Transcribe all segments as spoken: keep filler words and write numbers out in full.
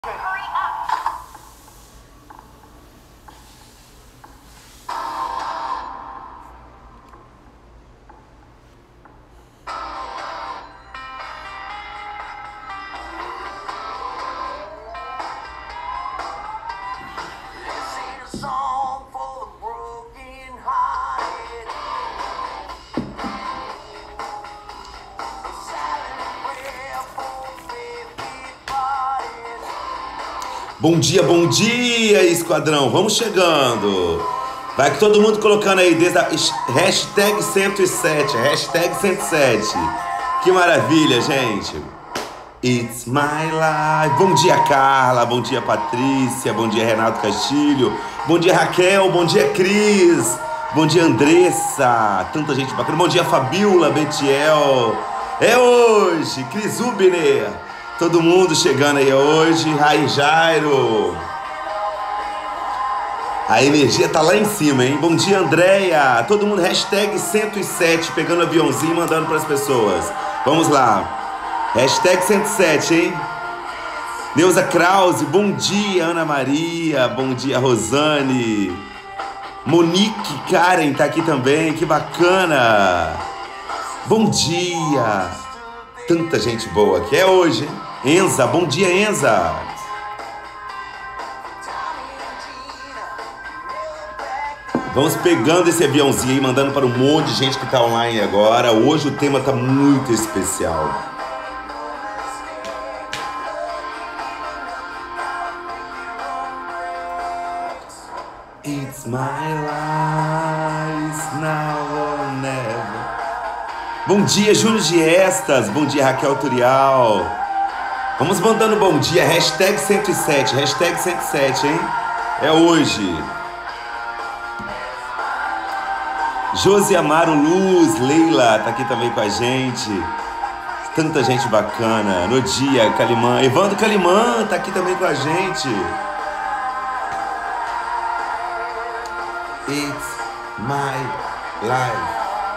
Hurry up! This ain't a song for the broken hearted. A silent prayer for faith departed. Bom dia, bom dia, esquadrão. Vamos chegando. Vai que todo mundo colocando aí desde a hashtag cento e sete, hashtag cento e sete. Que maravilha, gente. It's my life. Bom dia, Carla. Bom dia, Patrícia. Bom dia, Renato Castilho. Bom dia, Raquel. Bom dia, Cris. Bom dia, Andressa. Tanta gente bacana. Bom dia, Fabiola, Betiel. É hoje, Cris Ubner. Todo mundo chegando aí hoje. Rai Jairo. A energia tá lá em cima, hein? Bom dia, Andréia. Todo mundo, hashtag cento e sete, pegando aviãozinho e mandando pras pessoas. Vamos lá. Hashtag cento e sete, hein? Neuza Krause, bom dia, Ana Maria. Bom dia, Rosane. Monique Karen tá aqui também, que bacana. Bom dia. Tanta gente boa aqui. É hoje, hein? Enza, bom dia, Enza. Vamos pegando esse aviãozinho aí, mandando para um monte de gente que tá online agora. Hoje o tema tá muito especial. It's my life, now or never. Bom dia, Júnior Giestas. Bom dia, Raquel Turial. Vamos mandando bom dia. Hashtag cento e sete. Hashtag cento e sete, hein? É hoje. Josi Amaro Luz. Leila tá aqui também com a gente. Tanta gente bacana. No dia, Calimã. Evandro Calimã tá aqui também com a gente. It's my life.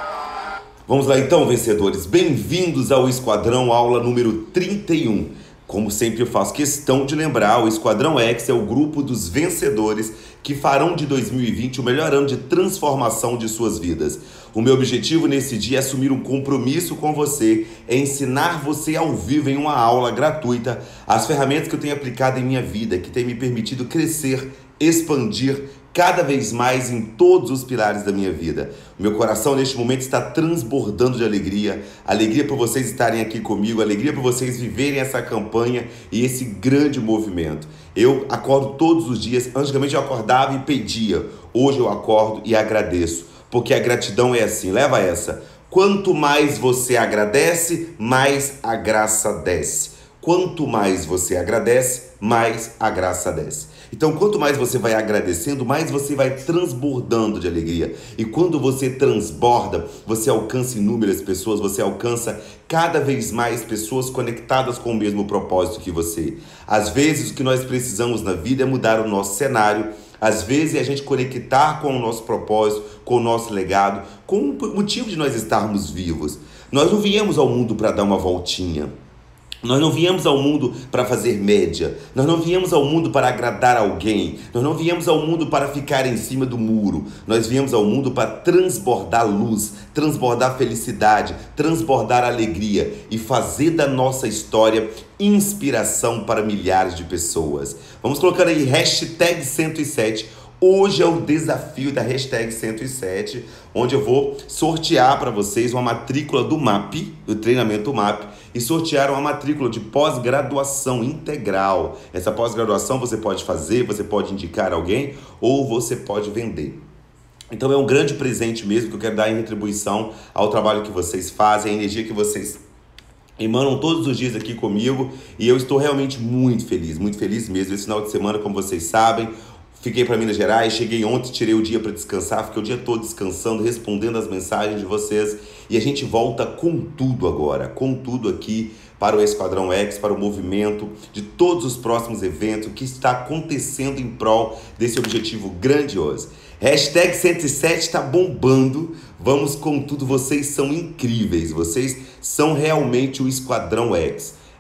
Vamos lá então, vencedores. Bem-vindos ao Esquadrão, aula número trinta e um. Como sempre eu faço questão de lembrar, o Esquadrão X é o grupo dos vencedores que farão de dois mil e vinte o melhor ano de transformação de suas vidas. O meu objetivo nesse dia é assumir um compromisso com você, é ensinar você ao vivo em uma aula gratuita as ferramentas que eu tenho aplicado em minha vida, que tem me permitido crescer, expandir cada vez mais em todos os pilares da minha vida. O meu coração neste momento está transbordando de alegria, alegria por vocês estarem aqui comigo, alegria por vocês viverem essa campanha e esse grande movimento. Eu acordo todos os dias, antigamente eu acordava e pedia, hoje eu acordo e agradeço, porque a gratidão é assim, leva essa. Quanto mais você agradece, mais a graça desce. Quanto mais você agradece, mais a graça desce. Então, quanto mais você vai agradecendo, mais você vai transbordando de alegria. E quando você transborda, você alcança inúmeras pessoas, você alcança cada vez mais pessoas conectadas com o mesmo propósito que você. Às vezes, o que nós precisamos na vida é mudar o nosso cenário. Às vezes, é a gente conectar com o nosso propósito, com o nosso legado, com o motivo de nós estarmos vivos. Nós não viemos ao mundo para dar uma voltinha. Nós não viemos ao mundo para fazer média, nós não viemos ao mundo para agradar alguém, nós não viemos ao mundo para ficar em cima do muro, nós viemos ao mundo para transbordar luz, transbordar felicidade, transbordar alegria e fazer da nossa história inspiração para milhares de pessoas. Vamos colocar aí hashtag cento e sete. Hoje é o desafio da hashtag cento e sete, onde eu vou sortear para vocês uma matrícula do M A P, do treinamento M A P, e sortear uma matrícula de pós-graduação integral. Essa pós-graduação você pode fazer, você pode indicar alguém ou você pode vender. Então é um grande presente mesmo que eu quero dar em retribuição ao trabalho que vocês fazem, a energia que vocês emanam todos os dias aqui comigo, e eu estou realmente muito feliz, muito feliz mesmo. Esse final de semana, como vocês sabem, fiquei para Minas Gerais, cheguei ontem, tirei o dia para descansar, fiquei o dia todo descansando, respondendo as mensagens de vocês. E a gente volta com tudo agora, com tudo aqui para o Esquadrão X, para o movimento de todos os próximos eventos que está acontecendo em prol desse objetivo grandioso. Hashtag cento e sete está bombando, vamos com tudo, vocês são incríveis, vocês são realmente o Esquadrão X.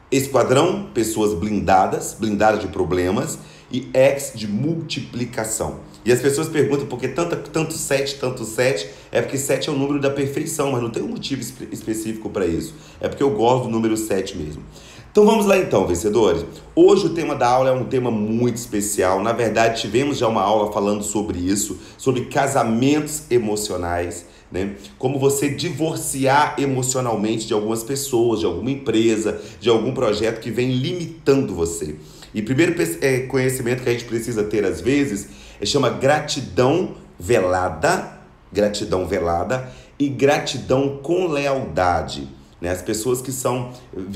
Esquadrão, pessoas blindadas, blindadas de problemas, e X de multiplicação. E as pessoas perguntam por que tanto, tanto sete, tanto sete, é porque sete é o número da perfeição, mas não tem um motivo espe- específico para isso. É porque eu gosto do número sete mesmo. Então vamos lá então, vencedores. Hoje o tema da aula é um tema muito especial. Na verdade, tivemos já uma aula falando sobre isso, sobre casamentos emocionais, né? Como você divorciar emocionalmente de algumas pessoas, de alguma empresa, de algum projeto que vem limitando você. E o primeiro conhecimento que a gente precisa ter às vezes é chama gratidão velada, gratidão velada e gratidão com lealdade. Né? As pessoas que são,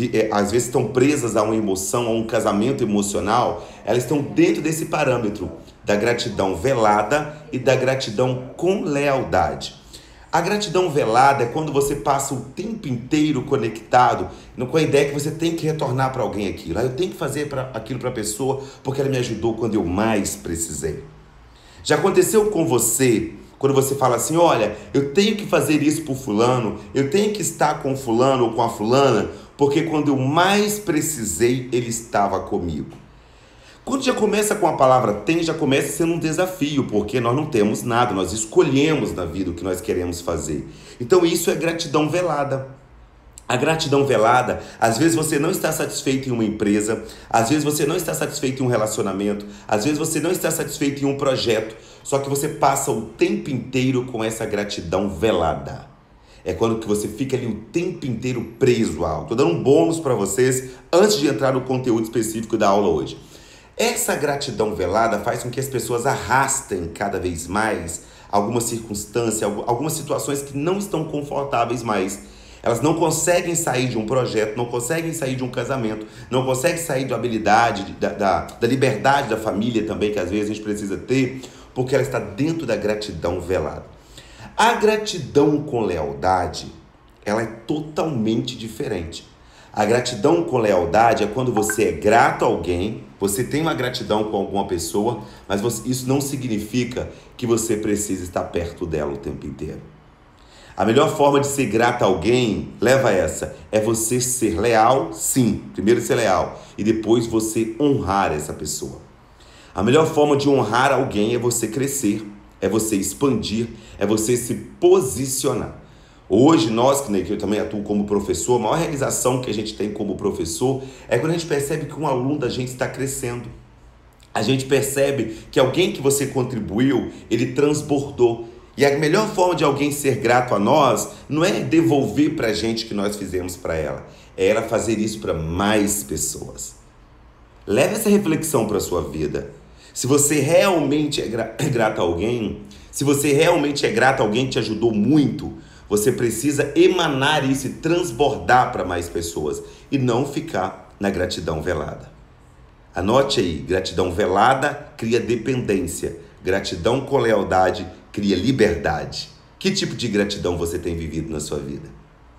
às vezes estão presas a uma emoção, a um casamento emocional, elas estão dentro desse parâmetro da gratidão velada e da gratidão com lealdade. A gratidão velada é quando você passa o tempo inteiro conectado com a ideia que você tem que retornar para alguém aquilo. Eu tenho que fazer pra, aquilo para a pessoa porque ela me ajudou quando eu mais precisei. Já aconteceu com você quando você fala assim, olha, eu tenho que fazer isso por fulano, eu tenho que estar com fulano ou com a fulana, porque quando eu mais precisei, ele estava comigo. Quando já começa com a palavra tem, já começa sendo um desafio, porque nós não temos nada, nós escolhemos na vida o que nós queremos fazer. Então isso é gratidão velada. A gratidão velada, às vezes você não está satisfeito em uma empresa, às vezes você não está satisfeito em um relacionamento, às vezes você não está satisfeito em um projeto, só que você passa o tempo inteiro com essa gratidão velada. É quando que você fica ali o tempo inteiro preso a algo. Estou dando um bônus para vocês antes de entrar no conteúdo específico da aula hoje. Essa gratidão velada faz com que as pessoas arrastem cada vez mais alguma circunstância, algumas situações que não estão confortáveis mais. Elas não conseguem sair de um projeto, não conseguem sair de um casamento, não conseguem sair da habilidade, da, da, da liberdade da família também, que às vezes a gente precisa ter, porque ela está dentro da gratidão velada. A gratidão com lealdade, ela é totalmente diferente. A gratidão com lealdade é quando você é grato a alguém, você tem uma gratidão com alguma pessoa, mas você, isso não significa que você precisa estar perto dela o tempo inteiro. A melhor forma de ser grato a alguém, leva essa, é você ser leal, sim, primeiro ser leal, e depois você honrar essa pessoa. A melhor forma de honrar alguém é você crescer, é você expandir, é você se posicionar. Hoje, nós, que eu também atuo como professor, a maior realização que a gente tem como professor é quando a gente percebe que um aluno da gente está crescendo. A gente percebe que alguém que você contribuiu, ele transbordou. E a melhor forma de alguém ser grato a nós não é devolver para a gente o que nós fizemos para ela, é ela fazer isso para mais pessoas. Leve essa reflexão para a sua vida. Se você realmente é, gra- é grato a alguém, se você realmente é grato a alguém que te ajudou muito, você precisa emanar isso e transbordar para mais pessoas e não ficar na gratidão velada. Anote aí, gratidão velada cria dependência, gratidão com lealdade cria liberdade. Que tipo de gratidão você tem vivido na sua vida?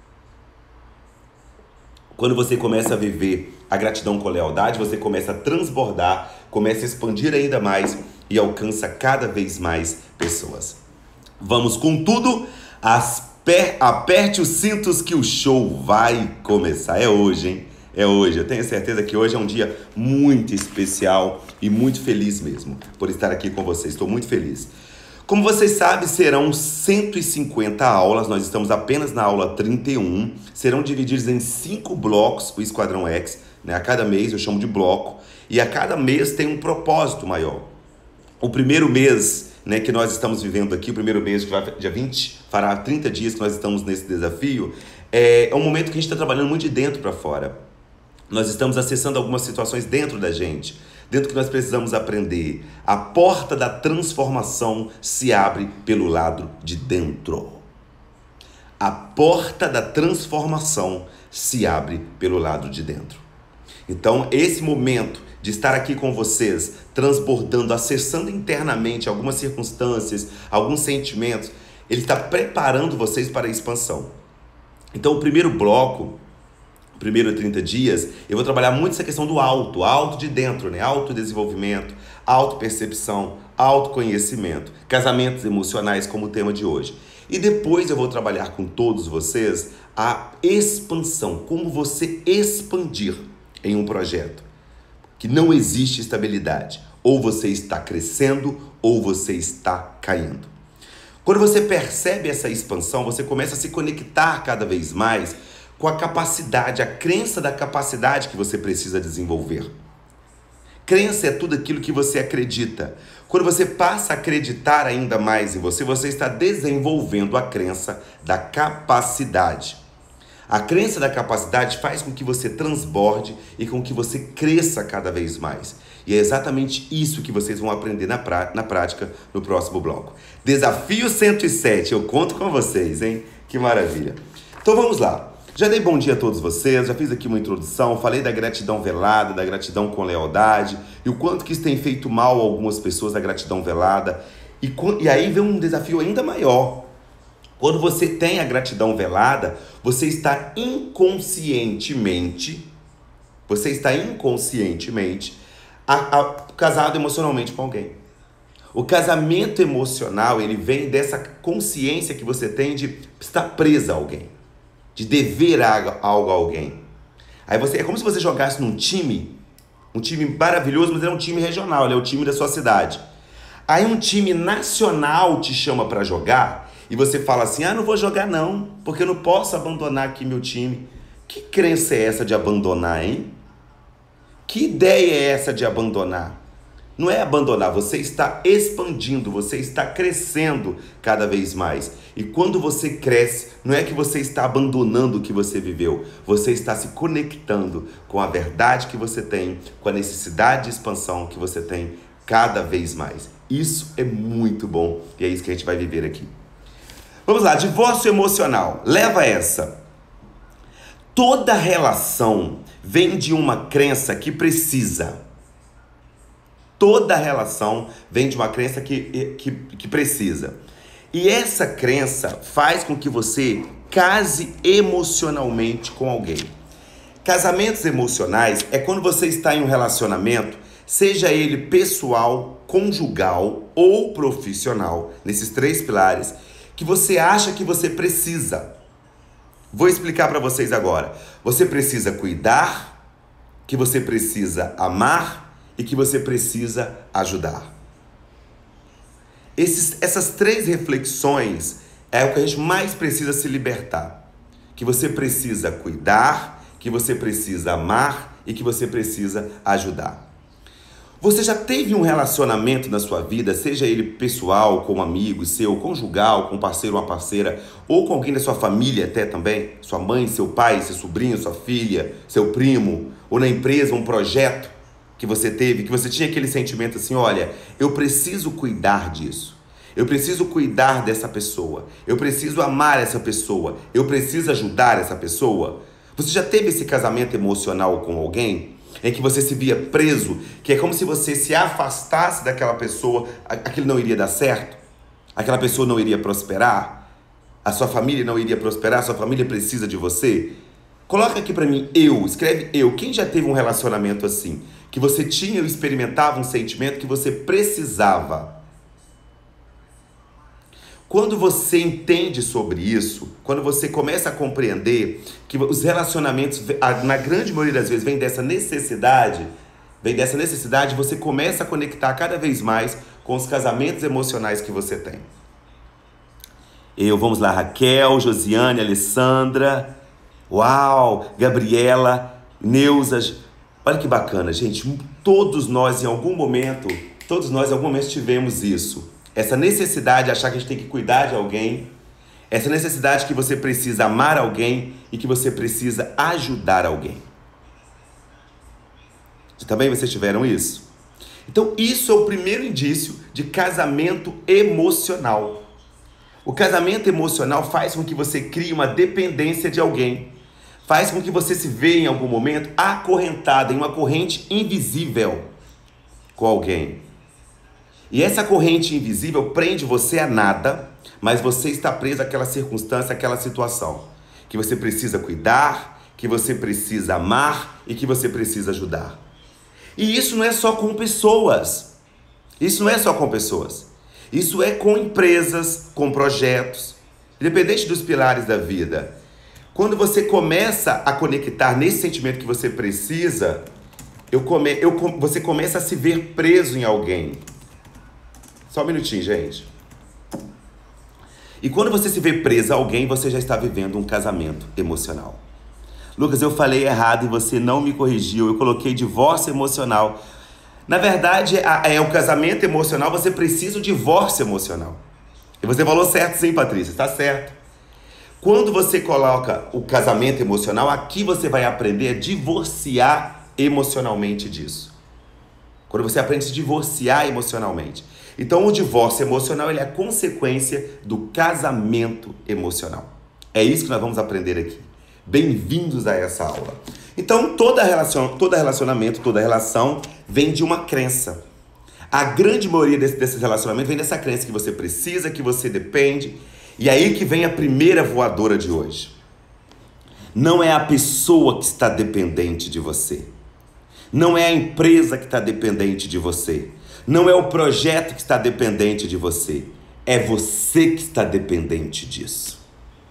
Quando você começa a viver a gratidão com lealdade, você começa a transbordar, começa a expandir ainda mais e alcança cada vez mais pessoas. Vamos com tudo, asper, aperte os cintos que o show vai começar. É hoje, hein? É hoje. Eu tenho certeza que hoje é um dia muito especial e muito feliz mesmo por estar aqui com vocês. Estou muito feliz. Como vocês sabem, serão cento e cinquenta aulas, nós estamos apenas na aula trinta e um, serão divididos em cinco blocos, o Esquadrão X, né? A cada mês eu chamo de bloco, e a cada mês tem um propósito maior. O primeiro mês, né, que nós estamos vivendo aqui, o primeiro mês, que vai dia vinte, fará trinta dias que nós estamos nesse desafio, é, é um momento que a gente está trabalhando muito de dentro para fora. Nós estamos acessando algumas situações dentro da gente, dentro que nós precisamos aprender. A porta da transformação se abre pelo lado de dentro. A porta da transformação se abre pelo lado de dentro. Então, esse momento de estar aqui com vocês, transbordando, acessando internamente algumas circunstâncias, alguns sentimentos, ele está preparando vocês para a expansão. Então, o primeiro bloco, primeiro trinta dias, eu vou trabalhar muito essa questão do auto, auto de dentro, né? Autodesenvolvimento, autopercepção, autoconhecimento, casamentos emocionais como o tema de hoje. E depois eu vou trabalhar com todos vocês a expansão, como você expandir. em um projeto, que não existe estabilidade. Ou você está crescendo ou você está caindo. Quando você percebe essa expansão, você começa a se conectar cada vez mais com a capacidade, a crença da capacidade que você precisa desenvolver. Crença é tudo aquilo que você acredita. Quando você passa a acreditar ainda mais em você, você está desenvolvendo a crença da capacidade. A crença da capacidade faz com que você transborde e com que você cresça cada vez mais. E é exatamente isso que vocês vão aprender na, prá na prática no próximo bloco. Desafio cento e sete, eu conto com vocês, hein? Que maravilha. Então vamos lá. Já dei bom dia a todos vocês, já fiz aqui uma introdução, falei da gratidão velada, da gratidão com lealdade, e o quanto que isso tem feito mal a algumas pessoas, a gratidão velada. E, e aí vem um desafio ainda maior. Quando você tem a gratidão velada, você está inconscientemente, você está inconscientemente a, a, casado emocionalmente com alguém. O casamento emocional, ele vem dessa consciência que você tem de estar presa a alguém, de dever algo a alguém. Aí você, é como se você jogasse num time, um time maravilhoso, mas é um time regional, ele é o time da sua cidade. Aí um time nacional te chama para jogar e você fala assim, ah, não vou jogar não, porque eu não posso abandonar aqui meu time. Que crença é essa de abandonar, hein? Que ideia é essa de abandonar? Não é abandonar, você está expandindo, você está crescendo cada vez mais. E quando você cresce, não é que você está abandonando o que você viveu, você está se conectando com a verdade que você tem, com a necessidade de expansão que você tem cada vez mais. Isso é muito bom e é isso que a gente vai viver aqui. Vamos lá, divórcio emocional. Leva essa. Toda relação vem de uma crença que precisa. Toda relação vem de uma crença que, que, que precisa. E essa crença faz com que você case emocionalmente com alguém. Casamentos emocionais é quando você está em um relacionamento, seja ele pessoal, conjugal ou profissional, nesses três pilares, que você acha que você precisa. Vou explicar para vocês agora. Você precisa cuidar, que você precisa amar e que você precisa ajudar. Esses, essas três reflexões é o que a gente mais precisa se libertar. Que você precisa cuidar, que você precisa amar e que você precisa ajudar. Você já teve um relacionamento na sua vida, seja ele pessoal, com um amigo seu, conjugal, com um parceiro ou uma parceira, ou com alguém da sua família até também, sua mãe, seu pai, seu sobrinho, sua filha, seu primo, ou na empresa, um projeto que você teve, que você tinha aquele sentimento assim, olha, eu preciso cuidar disso, eu preciso cuidar dessa pessoa, eu preciso amar essa pessoa, eu preciso ajudar essa pessoa. Você já teve esse casamento emocional com alguém em que você se via preso, que é como se você se afastasse daquela pessoa, aquilo não iria dar certo, aquela pessoa não iria prosperar, a sua família não iria prosperar, a sua família precisa de você? Coloca aqui pra mim, eu, escreve eu. Quem já teve um relacionamento assim? Que você tinha ou experimentava um sentimento que você precisava. Quando você entende sobre isso, quando você começa a compreender que os relacionamentos, na grande maioria das vezes, vem dessa necessidade, vem dessa necessidade, você começa a conectar cada vez mais com os casamentos emocionais que você tem. Eu, vamos lá, Raquel, Josiane, Alessandra... Uau, Gabriela, Neuza, olha que bacana, gente, todos nós em algum momento, todos nós em algum momento tivemos isso, essa necessidade de achar que a gente tem que cuidar de alguém, essa necessidade que você precisa amar alguém e que você precisa ajudar alguém. Também vocês tiveram isso? Então isso é o primeiro indício de casamento emocional. O casamento emocional faz com que você crie uma dependência de alguém. Faz com que você se veja em algum momento acorrentado em uma corrente invisível com alguém. E essa corrente invisível prende você a nada, mas você está preso àquela circunstância, àquela situação. Que você precisa cuidar, que você precisa amar e que você precisa ajudar. E isso não é só com pessoas. Isso não é só com pessoas. Isso é com empresas, com projetos. Independente dos pilares da vida. Quando você começa a conectar nesse sentimento que você precisa, eu come, eu, você começa a se ver preso em alguém. Só um minutinho, gente. E quando você se vê preso a alguém, você já está vivendo um casamento emocional. Lucas, eu falei errado e você não me corrigiu. Eu coloquei divórcio emocional. Na verdade, é o casamento emocional, você precisa do divórcio emocional. E você falou certo sim, Patrícia, está certo. Quando você coloca o casamento emocional, aqui você vai aprender a divorciar emocionalmente disso. Quando você aprende a se divorciar emocionalmente. Então, o divórcio emocional ele é a consequência do casamento emocional. É isso que nós vamos aprender aqui. Bem-vindos a essa aula. Então, toda relacion, todo relacionamento, toda relação vem de uma crença. A grande maioria desse, desses relacionamentos vem dessa crença que você precisa, que você depende. E aí que vem a primeira voadora de hoje. Não é a pessoa que está dependente de você. Não é a empresa que está dependente de você. Não é o projeto que está dependente de você. É você que está dependente disso.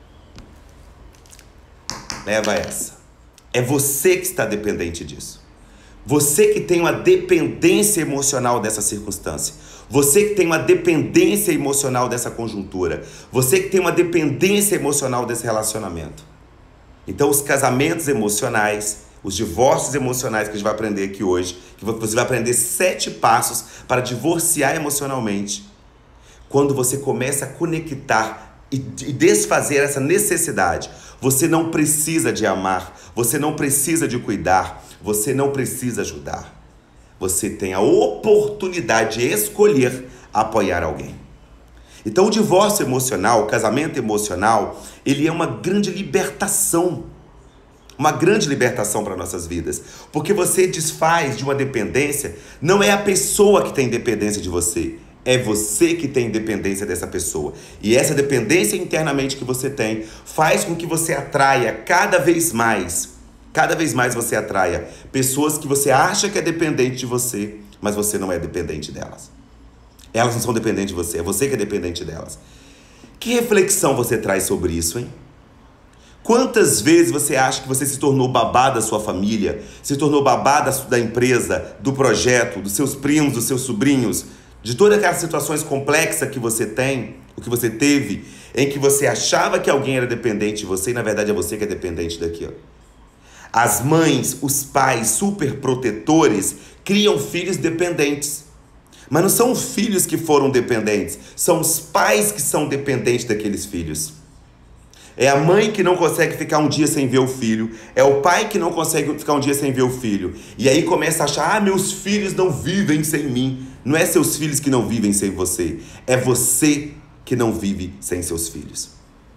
Leva essa. É você que está dependente disso. Você que tem uma dependência emocional dessa circunstância. Você que tem uma dependência emocional dessa conjuntura. Você que tem uma dependência emocional desse relacionamento. Então, os casamentos emocionais, os divórcios emocionais que a gente vai aprender aqui hoje, que você vai aprender sete passos para divorciar emocionalmente. Quando você começa a conectar e desfazer essa necessidade. Você não precisa de amar, você não precisa de cuidar, você não precisa ajudar. Você tem a oportunidade de escolher apoiar alguém. Então o divórcio emocional, o casamento emocional, ele é uma grande libertação. Uma grande libertação para nossas vidas. Porque você desfaz de uma dependência, não é a pessoa que tem dependência de você. É você que tem dependência dessa pessoa. E essa dependência internamente que você tem faz com que você atraia cada vez mais, cada vez mais você atraia pessoas que você acha que é dependente de você, mas você não é dependente delas. Elas não são dependentes de você, é você que é dependente delas. Que reflexão você traz sobre isso, hein? Quantas vezes você acha que você se tornou babá da sua família, se tornou babá da, da empresa, do projeto, dos seus primos, dos seus sobrinhos, de todas aquelas situações complexas que você tem, o que você teve, em que você achava que alguém era dependente de você e na verdade é você que é dependente daquilo. As mães, os pais super protetores criam filhos dependentes. Mas não são os filhos que foram dependentes, são os pais que são dependentes daqueles filhos. É a mãe que não consegue ficar um dia sem ver o filho, é o pai que não consegue ficar um dia sem ver o filho. E aí começa a achar, ah, meus filhos não vivem sem mim. Não é seus filhos que não vivem sem você, é você que não vive sem seus filhos.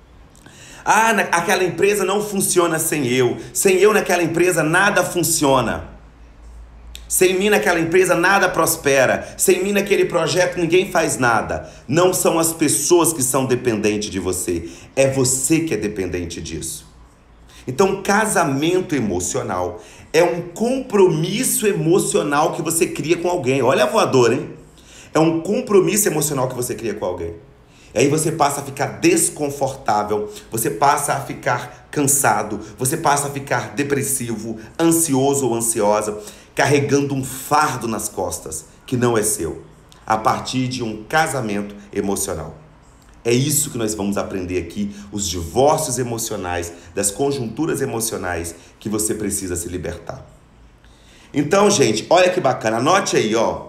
Ah, na, aquela empresa não funciona sem eu, sem eu naquela empresa nada funciona. Sem mim naquela empresa nada prospera, sem mim naquele projeto ninguém faz nada. Não são as pessoas que são dependentes de você, é você que é dependente disso. Então, casamento emocional é um compromisso emocional que você cria com alguém. Olha a voadora, hein? É um compromisso emocional que você cria com alguém. E aí você passa a ficar desconfortável, você passa a ficar cansado, você passa a ficar depressivo, ansioso ou ansiosa, carregando um fardo nas costas que não é seu, a partir de um casamento emocional. É isso que nós vamos aprender aqui, os divórcios emocionais, das conjunturas emocionais que você precisa se libertar. Então, gente, olha que bacana, anote aí, ó.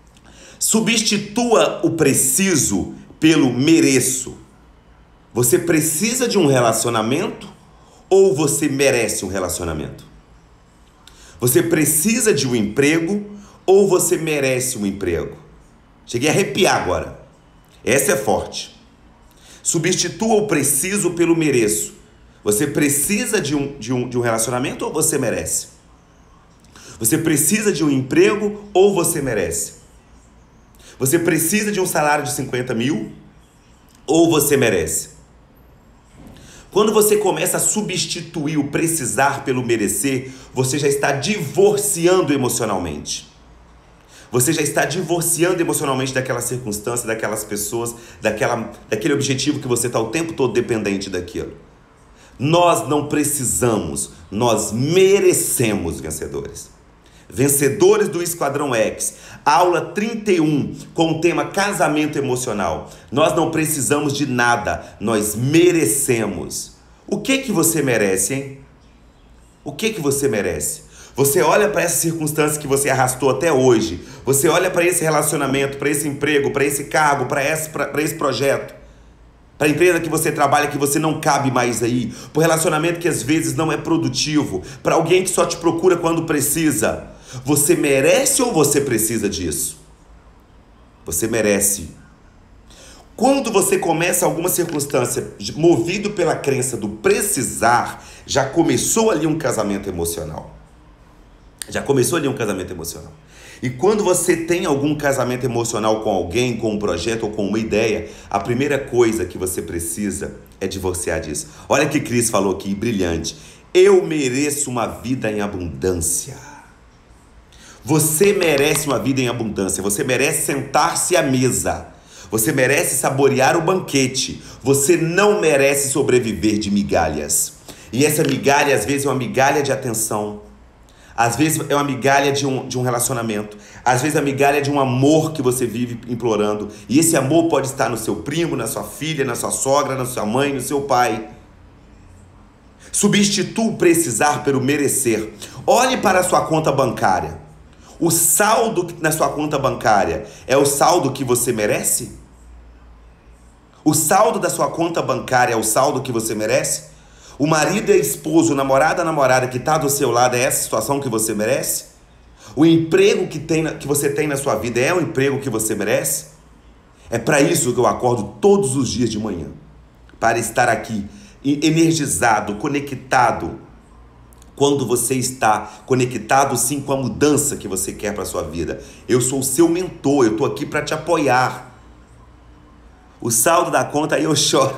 Substitua o preciso pelo mereço. Você precisa de um relacionamento ou você merece um relacionamento? Você precisa de um emprego ou você merece um emprego? Cheguei a arrepiar agora. Essa é forte. Substitua o preciso pelo mereço. Você precisa de um, de, um, de um relacionamento ou você merece? Você precisa de um emprego ou você merece? Você precisa de um salário de cinquenta mil ou você merece? Quando você começa a substituir o precisar pelo merecer, você já está divorciando emocionalmente. Você já está divorciando emocionalmente daquela circunstância, daquelas pessoas, daquela, daquele objetivo que você está o tempo todo dependente daquilo. Nós não precisamos, nós merecemos vencedores. Vencedores do Esquadrão X, aula trinta e um, com o tema casamento emocional. Nós não precisamos de nada, nós merecemos. O que que você merece, hein? O que que você merece? Você olha para essas circunstâncias que você arrastou até hoje, você olha para esse relacionamento, para esse emprego, para esse cargo, para esse, para esse projeto, para a empresa que você trabalha que você não cabe mais aí, para o relacionamento que às vezes não é produtivo, para alguém que só te procura quando precisa. Você merece ou você precisa disso? Você merece. Quando você começa alguma circunstância movido pela crença do precisar, já começou ali um casamento emocional. Já começou ali um casamento emocional. E quando você tem algum casamento emocional com alguém, com um projeto ou com uma ideia, a primeira coisa que você precisa é divorciar disso. Olha o que Cris falou aqui, brilhante. Eu mereço uma vida em abundância. Você merece uma vida em abundância. Você merece sentar-se à mesa. Você merece saborear o banquete. Você não merece sobreviver de migalhas. E essa migalha, às vezes, é uma migalha de atenção. Às vezes, é uma migalha de um, de um relacionamento. Às vezes, é uma migalha de um amor que você vive implorando. E esse amor pode estar no seu primo, na sua filha, na sua sogra, na sua mãe, no seu pai. Substitua o precisar pelo merecer. Olhe para a sua conta bancária. O saldo na sua conta bancária é o saldo que você merece? O saldo da sua conta bancária é o saldo que você merece? O marido e esposo, o namorado e a namorada que está do seu lado é essa situação que você merece? O emprego que, tem, que você tem na sua vida é o emprego que você merece? É para isso que eu acordo todos os dias de manhã. Para estar aqui, energizado, conectado. Quando você está conectado sim com a mudança que você quer para a sua vida. Eu sou o seu mentor, eu estou aqui para te apoiar. O saldo da conta aí eu choro.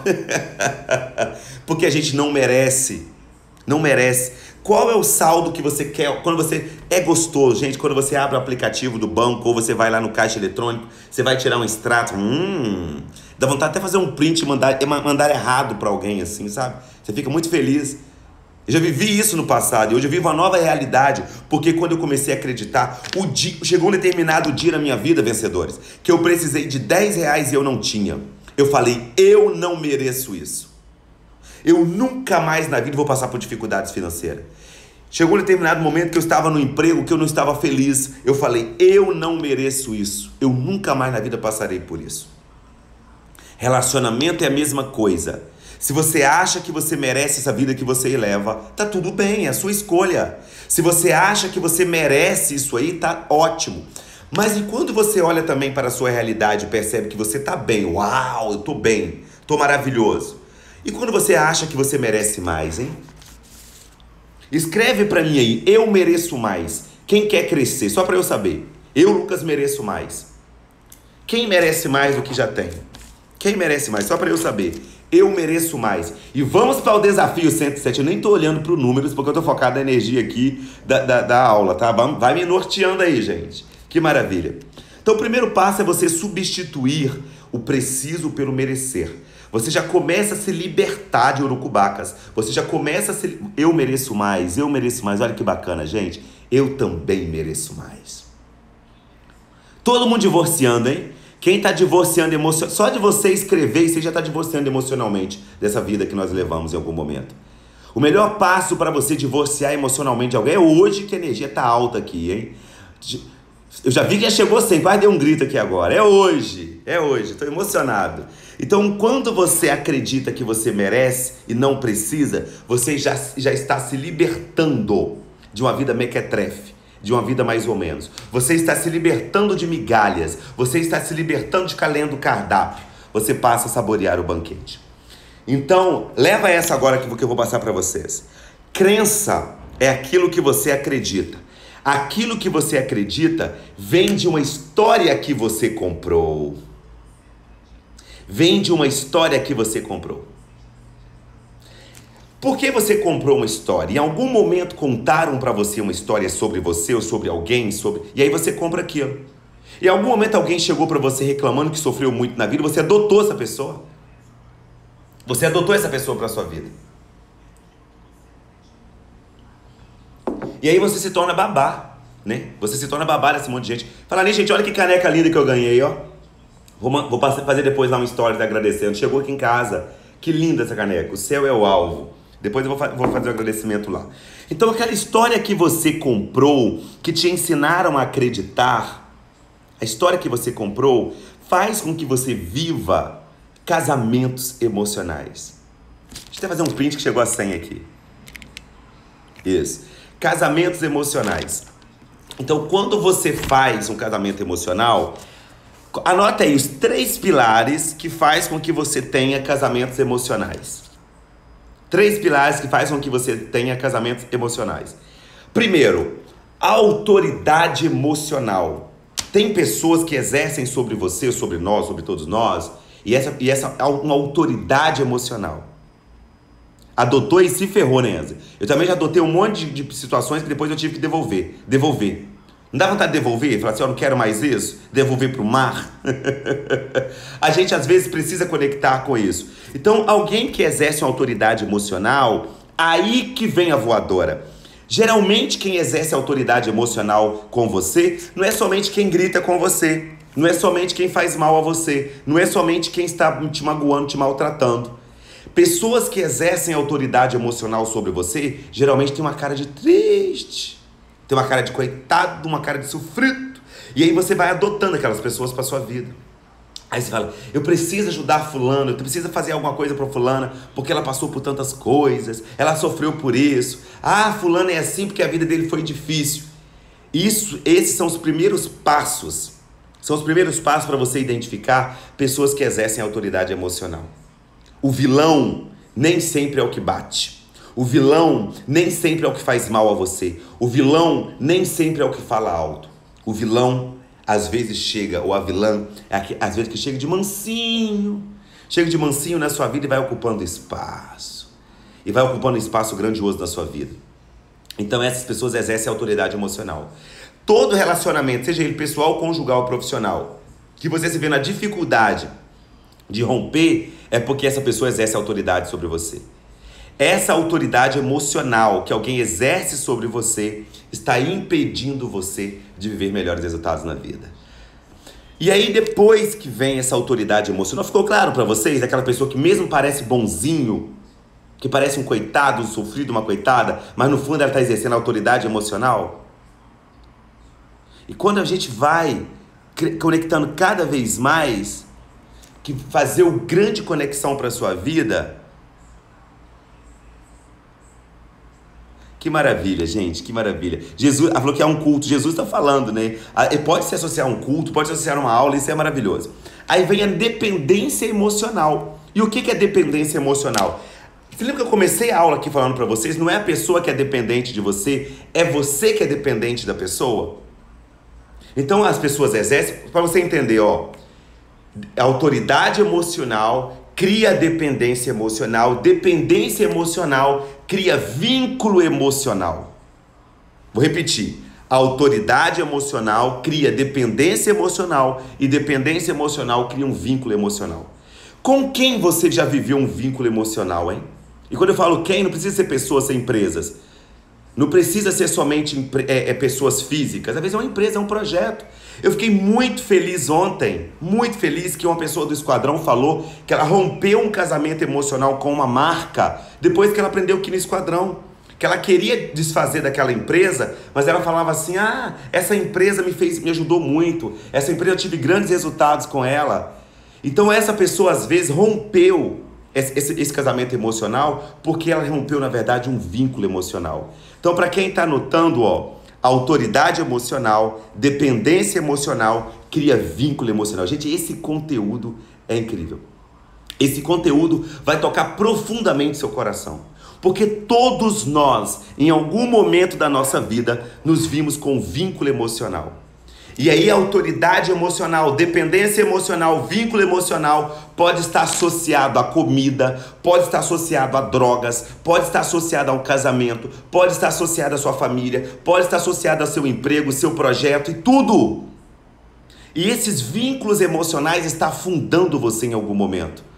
Porque a gente não merece. Não merece. Qual é o saldo que você quer? Quando você é gostoso, gente, quando você abre o aplicativo do banco ou você vai lá no caixa eletrônico, você vai tirar um extrato, hum, dá vontade até fazer um print e mandar, mandar errado para alguém assim, sabe? Você fica muito feliz. Eu já vivi isso no passado e hoje eu vivo uma nova realidade, porque quando eu comecei a acreditar, o dia, chegou um determinado dia na minha vida, vencedores, que eu precisei de dez reais e eu não tinha. Eu falei, eu não mereço isso. Eu nunca mais na vida vou passar por dificuldades financeiras. Chegou um determinado momento que eu estava no emprego, que eu não estava feliz. Eu falei, eu não mereço isso. Eu nunca mais na vida passarei por isso. Relacionamento é a mesma coisa. Se você acha que você merece essa vida que você eleva, tá tudo bem, é a sua escolha. Se você acha que você merece isso aí, tá ótimo. Mas e quando você olha também para a sua realidade e percebe que você tá bem, uau, eu tô bem, tô maravilhoso. E quando você acha que você merece mais, hein? Escreve pra mim aí, eu mereço mais. Quem quer crescer? Só pra eu saber. Eu, Lucas, mereço mais. Quem merece mais do que já tem? Quem merece mais? Só pra eu saber. Eu mereço mais. E vamos para o desafio cento e sete. Eu nem tô olhando para os números, porque eu tô focado na energia aqui da, da, da aula, tá? Vai me norteando aí, gente. Que maravilha. Então, o primeiro passo é você substituir o preciso pelo merecer. Você já começa a se libertar de urucubacas. Você já começa a se... Eu mereço mais, eu mereço mais. Olha que bacana, gente. Eu também mereço mais. Todo mundo divorciando, hein? Quem está divorciando emocionalmente, só de você escrever, você já está divorciando emocionalmente dessa vida que nós levamos em algum momento. O melhor passo para você divorciar emocionalmente de alguém é hoje, que a energia está alta aqui, hein? Eu já vi que já chegou sem, quase deu um grito aqui agora. É hoje, é hoje, estou emocionado. Então, quando você acredita que você merece e não precisa, você já, já está se libertando de uma vida mequetrefe. De uma vida mais ou menos. Você está se libertando de migalhas. Você está se libertando de ficar lendo o cardápio. Você passa a saborear o banquete. Então, leva essa agora que eu vou passar para vocês. Crença é aquilo que você acredita. Aquilo que você acredita vem de uma história que você comprou. Vem de uma história que você comprou. Por que você comprou uma história? Em algum momento contaram para você uma história sobre você ou sobre alguém, sobre... e aí você compra aquilo. Em algum momento alguém chegou para você reclamando que sofreu muito na vida, você adotou essa pessoa. Você adotou essa pessoa para sua vida. E aí você se torna babá, né? Você se torna babá desse monte de gente. Fala ali, gente, olha que caneca linda que eu ganhei, ó. Vou, vou fazer depois lá um stories agradecendo. Chegou aqui em casa. Que linda essa caneca. O céu é o alvo. Depois eu vou, fa vou fazer o um agradecimento lá. Então aquela história que você comprou, que te ensinaram a acreditar, a história que você comprou faz com que você viva casamentos emocionais. Deixa eu até fazer um print que chegou a cem aqui. Isso. Casamentos emocionais. Então, quando você faz um casamento emocional, anota aí os três pilares que faz com que você tenha casamentos emocionais. Três pilares que faz com que você tenha casamentos emocionais. Primeiro, autoridade emocional. Tem pessoas que exercem sobre você, sobre nós, sobre todos nós, e essa, e essa é uma autoridade emocional. Adotou e se ferrou, né, Enza? Eu também já adotei um monte de, de situações que depois eu tive que devolver. Devolver. Não dá vontade de devolver? Falar assim, eu não quero mais isso? Devolver pro mar? A gente às vezes precisa conectar com isso. Então, alguém que exerce uma autoridade emocional, aí que vem a voadora. Geralmente quem exerce autoridade emocional com você não é somente quem grita com você, não é somente quem faz mal a você, não é somente quem está te magoando, te maltratando. Pessoas que exercem autoridade emocional sobre você, geralmente tem uma cara de triste, tem uma cara de coitado, uma cara de sofrido. E aí você vai adotando aquelas pessoas para sua vida. Aí você fala, eu preciso ajudar fulano, eu preciso fazer alguma coisa para fulana, porque ela passou por tantas coisas, ela sofreu por isso. Ah, fulano é assim porque a vida dele foi difícil. Isso, esses são os primeiros passos. São os primeiros passos para você identificar pessoas que exercem autoridade emocional. O vilão nem sempre é o que bate. O vilão nem sempre é o que faz mal a você. O vilão nem sempre é o que fala alto. O vilão, às vezes, chega, ou a vilã, é a que, às vezes que chega de mansinho. Chega de mansinho na sua vida e vai ocupando espaço. E vai ocupando espaço grandioso na sua vida. Então essas pessoas exercem autoridade emocional. Todo relacionamento, seja ele pessoal, conjugal ou profissional, que você se vê na dificuldade de romper, é porque essa pessoa exerce autoridade sobre você. Essa autoridade emocional que alguém exerce sobre você está impedindo você de viver melhores resultados na vida. E aí depois que vem essa autoridade emocional, ficou claro para vocês? Aquela pessoa que mesmo parece bonzinho, que parece um coitado, um sofrido, uma coitada, mas no fundo ela está exercendo autoridade emocional. E quando a gente vai conectando cada vez mais, que fazer uma grande conexão para a sua vida. Que maravilha, gente, que maravilha. Jesus, ela falou que é um culto, Jesus está falando, né? Pode se associar a um culto, pode se associar a uma aula, isso é maravilhoso. Aí vem a dependência emocional. E o que é dependência emocional? Você lembra que eu comecei a aula aqui falando para vocês? Não é a pessoa que é dependente de você, é você que é dependente da pessoa. Então as pessoas exercem, para você entender, ó. Autoridade emocional cria dependência emocional, dependência emocional cria vínculo emocional. Vou repetir. Autoridade emocional cria dependência emocional e dependência emocional cria um vínculo emocional. Com quem você já viveu um vínculo emocional, hein? E quando eu falo quem, não precisa ser pessoas, ser empresas. Não precisa ser somente é, é, pessoas físicas. Às vezes é uma empresa, é um projeto. Eu fiquei muito feliz ontem, muito feliz que uma pessoa do Esquadrão falou que ela rompeu um casamento emocional com uma marca depois que ela aprendeu aqui no Esquadrão. Que ela queria desfazer daquela empresa, mas ela falava assim, ah, essa empresa me fez, me ajudou muito, essa empresa eu tive grandes resultados com ela. Então essa pessoa às vezes rompeu esse, esse, esse casamento emocional porque ela rompeu, na verdade, um vínculo emocional. Então, para quem está anotando, ó, autoridade emocional, dependência emocional, cria vínculo emocional. Gente, esse conteúdo é incrível. Esse conteúdo vai tocar profundamente seu coração. Porque todos nós, em algum momento da nossa vida, nos vimos com vínculo emocional. E aí a autoridade emocional, dependência emocional, vínculo emocional pode estar associado à comida, pode estar associado a drogas, pode estar associado ao casamento, pode estar associado à sua família, pode estar associado ao seu emprego, seu projeto e tudo. E esses vínculos emocionais estão afundando você em algum momento.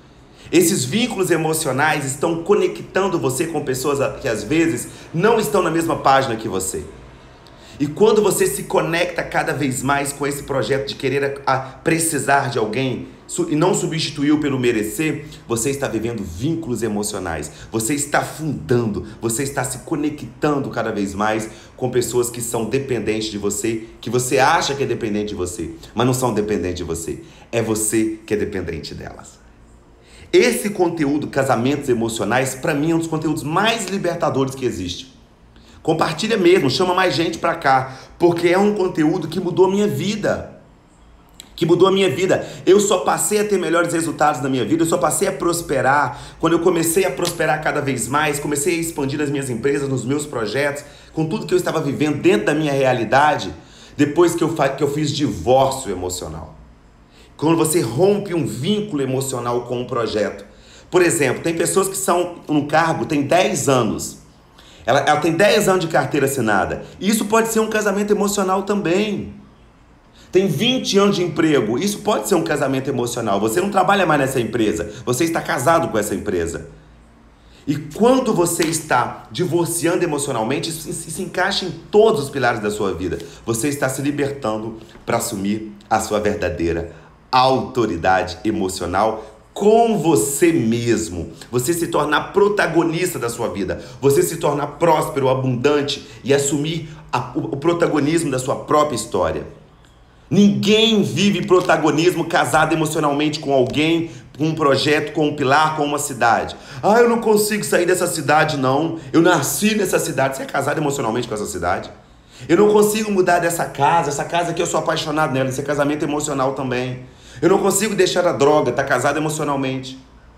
Esses vínculos emocionais estão conectando você com pessoas que às vezes não estão na mesma página que você. E quando você se conecta cada vez mais com esse projeto de querer a, a precisar de alguém e não substituiu pelo merecer, você está vivendo vínculos emocionais. Você está fundando, você está se conectando cada vez mais com pessoas que são dependentes de você, que você acha que é dependente de você, mas não são dependentes de você. É você que é dependente delas. Esse conteúdo, casamentos emocionais, para mim é um dos conteúdos mais libertadores que existe. Compartilha mesmo, chama mais gente pra cá, porque é um conteúdo que mudou a minha vida. Que mudou a minha vida. Eu só passei a ter melhores resultados na minha vida, eu só passei a prosperar. Quando eu comecei a prosperar cada vez mais, comecei a expandir as minhas empresas, nos meus projetos, com tudo que eu estava vivendo dentro da minha realidade, depois que eu, que eu fiz divórcio emocional. Quando você rompe um vínculo emocional com um projeto. Por exemplo, tem pessoas que são no cargo, tem dez anos. Ela, ela tem dez anos de carteira assinada. Isso pode ser um casamento emocional também. Tem vinte anos de emprego. Isso pode ser um casamento emocional. Você não trabalha mais nessa empresa. Você está casado com essa empresa. E quando você está divorciando emocionalmente, isso se encaixa em todos os pilares da sua vida. Você está se libertando para assumir a sua verdadeira autoridade emocional com você mesmo. Você se tornar protagonista da sua vida. Você se tornar próspero, abundante e assumir a, o, o protagonismo da sua própria história. Ninguém vive protagonismo casado emocionalmente com alguém, com um projeto, com um pilar, com uma cidade. Ah, eu não consigo sair dessa cidade, não. Eu nasci nessa cidade. Você é casado emocionalmente com essa cidade? Eu não consigo mudar dessa casa. Essa casa aqui eu sou apaixonado nela. Isso é casamento emocional também. Eu não consigo deixar a droga, tá casado emocionalmente.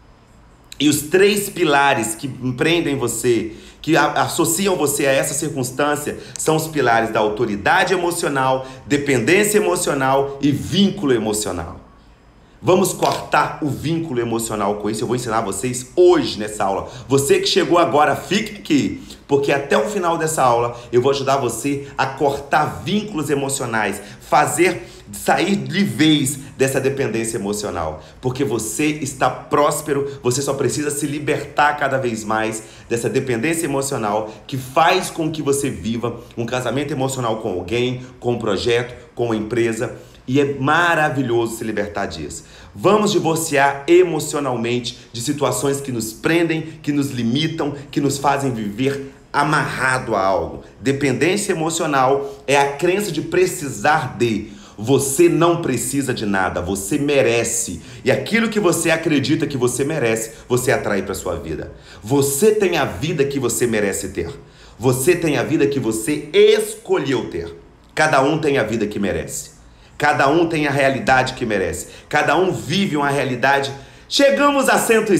E os três pilares que empreendem você, que associam você a essa circunstância, são os pilares da autoridade emocional, dependência emocional e vínculo emocional. Vamos cortar o vínculo emocional com isso. Eu vou ensinar vocês hoje nessa aula. Você que chegou agora, fique aqui, porque até o final dessa aula eu vou ajudar você a cortar vínculos emocionais, fazer sair de vez dessa dependência emocional, porque você está próspero, você só precisa se libertar cada vez mais dessa dependência emocional que faz com que você viva um casamento emocional com alguém, com um projeto, com uma empresa, e é maravilhoso se libertar disso. Vamos divorciar emocionalmente de situações que nos prendem, que nos limitam, que nos fazem viver amarrado a algo. Dependência emocional é a crença de precisar de. Você não precisa de nada, você merece. E aquilo que você acredita que você merece, você atrai para sua vida. Você tem a vida que você merece ter. Você tem a vida que você escolheu ter. Cada um tem a vida que merece. Cada um tem a realidade que merece. Cada um vive uma realidade. Chegamos a cento e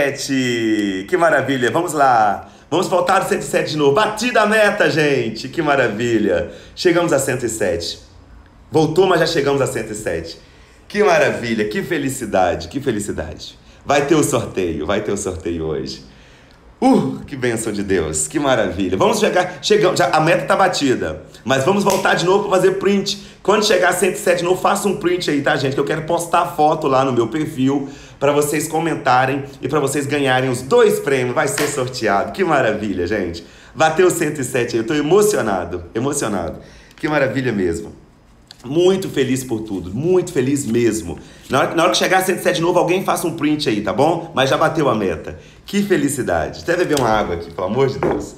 sete! Que maravilha! Vamos lá! Vamos voltar ao cento e sete de novo. Batida a meta, gente! Que maravilha! Chegamos a cento e sete. Voltou, mas já chegamos a cento e sete. Que maravilha, que felicidade, que felicidade. Vai ter o sorteio, vai ter o sorteio hoje. Uh, que bênção de Deus, que maravilha. Vamos chegar, chegamos, já, a meta tá batida, mas vamos voltar de novo para fazer print. Quando chegar a cento e sete de novo, faça um print aí, tá, gente? Que eu quero postar foto lá no meu perfil para vocês comentarem e para vocês ganharem os dois prêmios. Vai ser sorteado, que maravilha, gente. Bateu o cento e sete aí, eu tô emocionado, emocionado. Que maravilha mesmo. Muito feliz por tudo, muito feliz mesmo. Na hora, na hora que chegar a cento e sete de novo, alguém faça um print aí, tá bom? Mas já bateu a meta. Que felicidade. Até beber uma água aqui, pelo amor de Deus.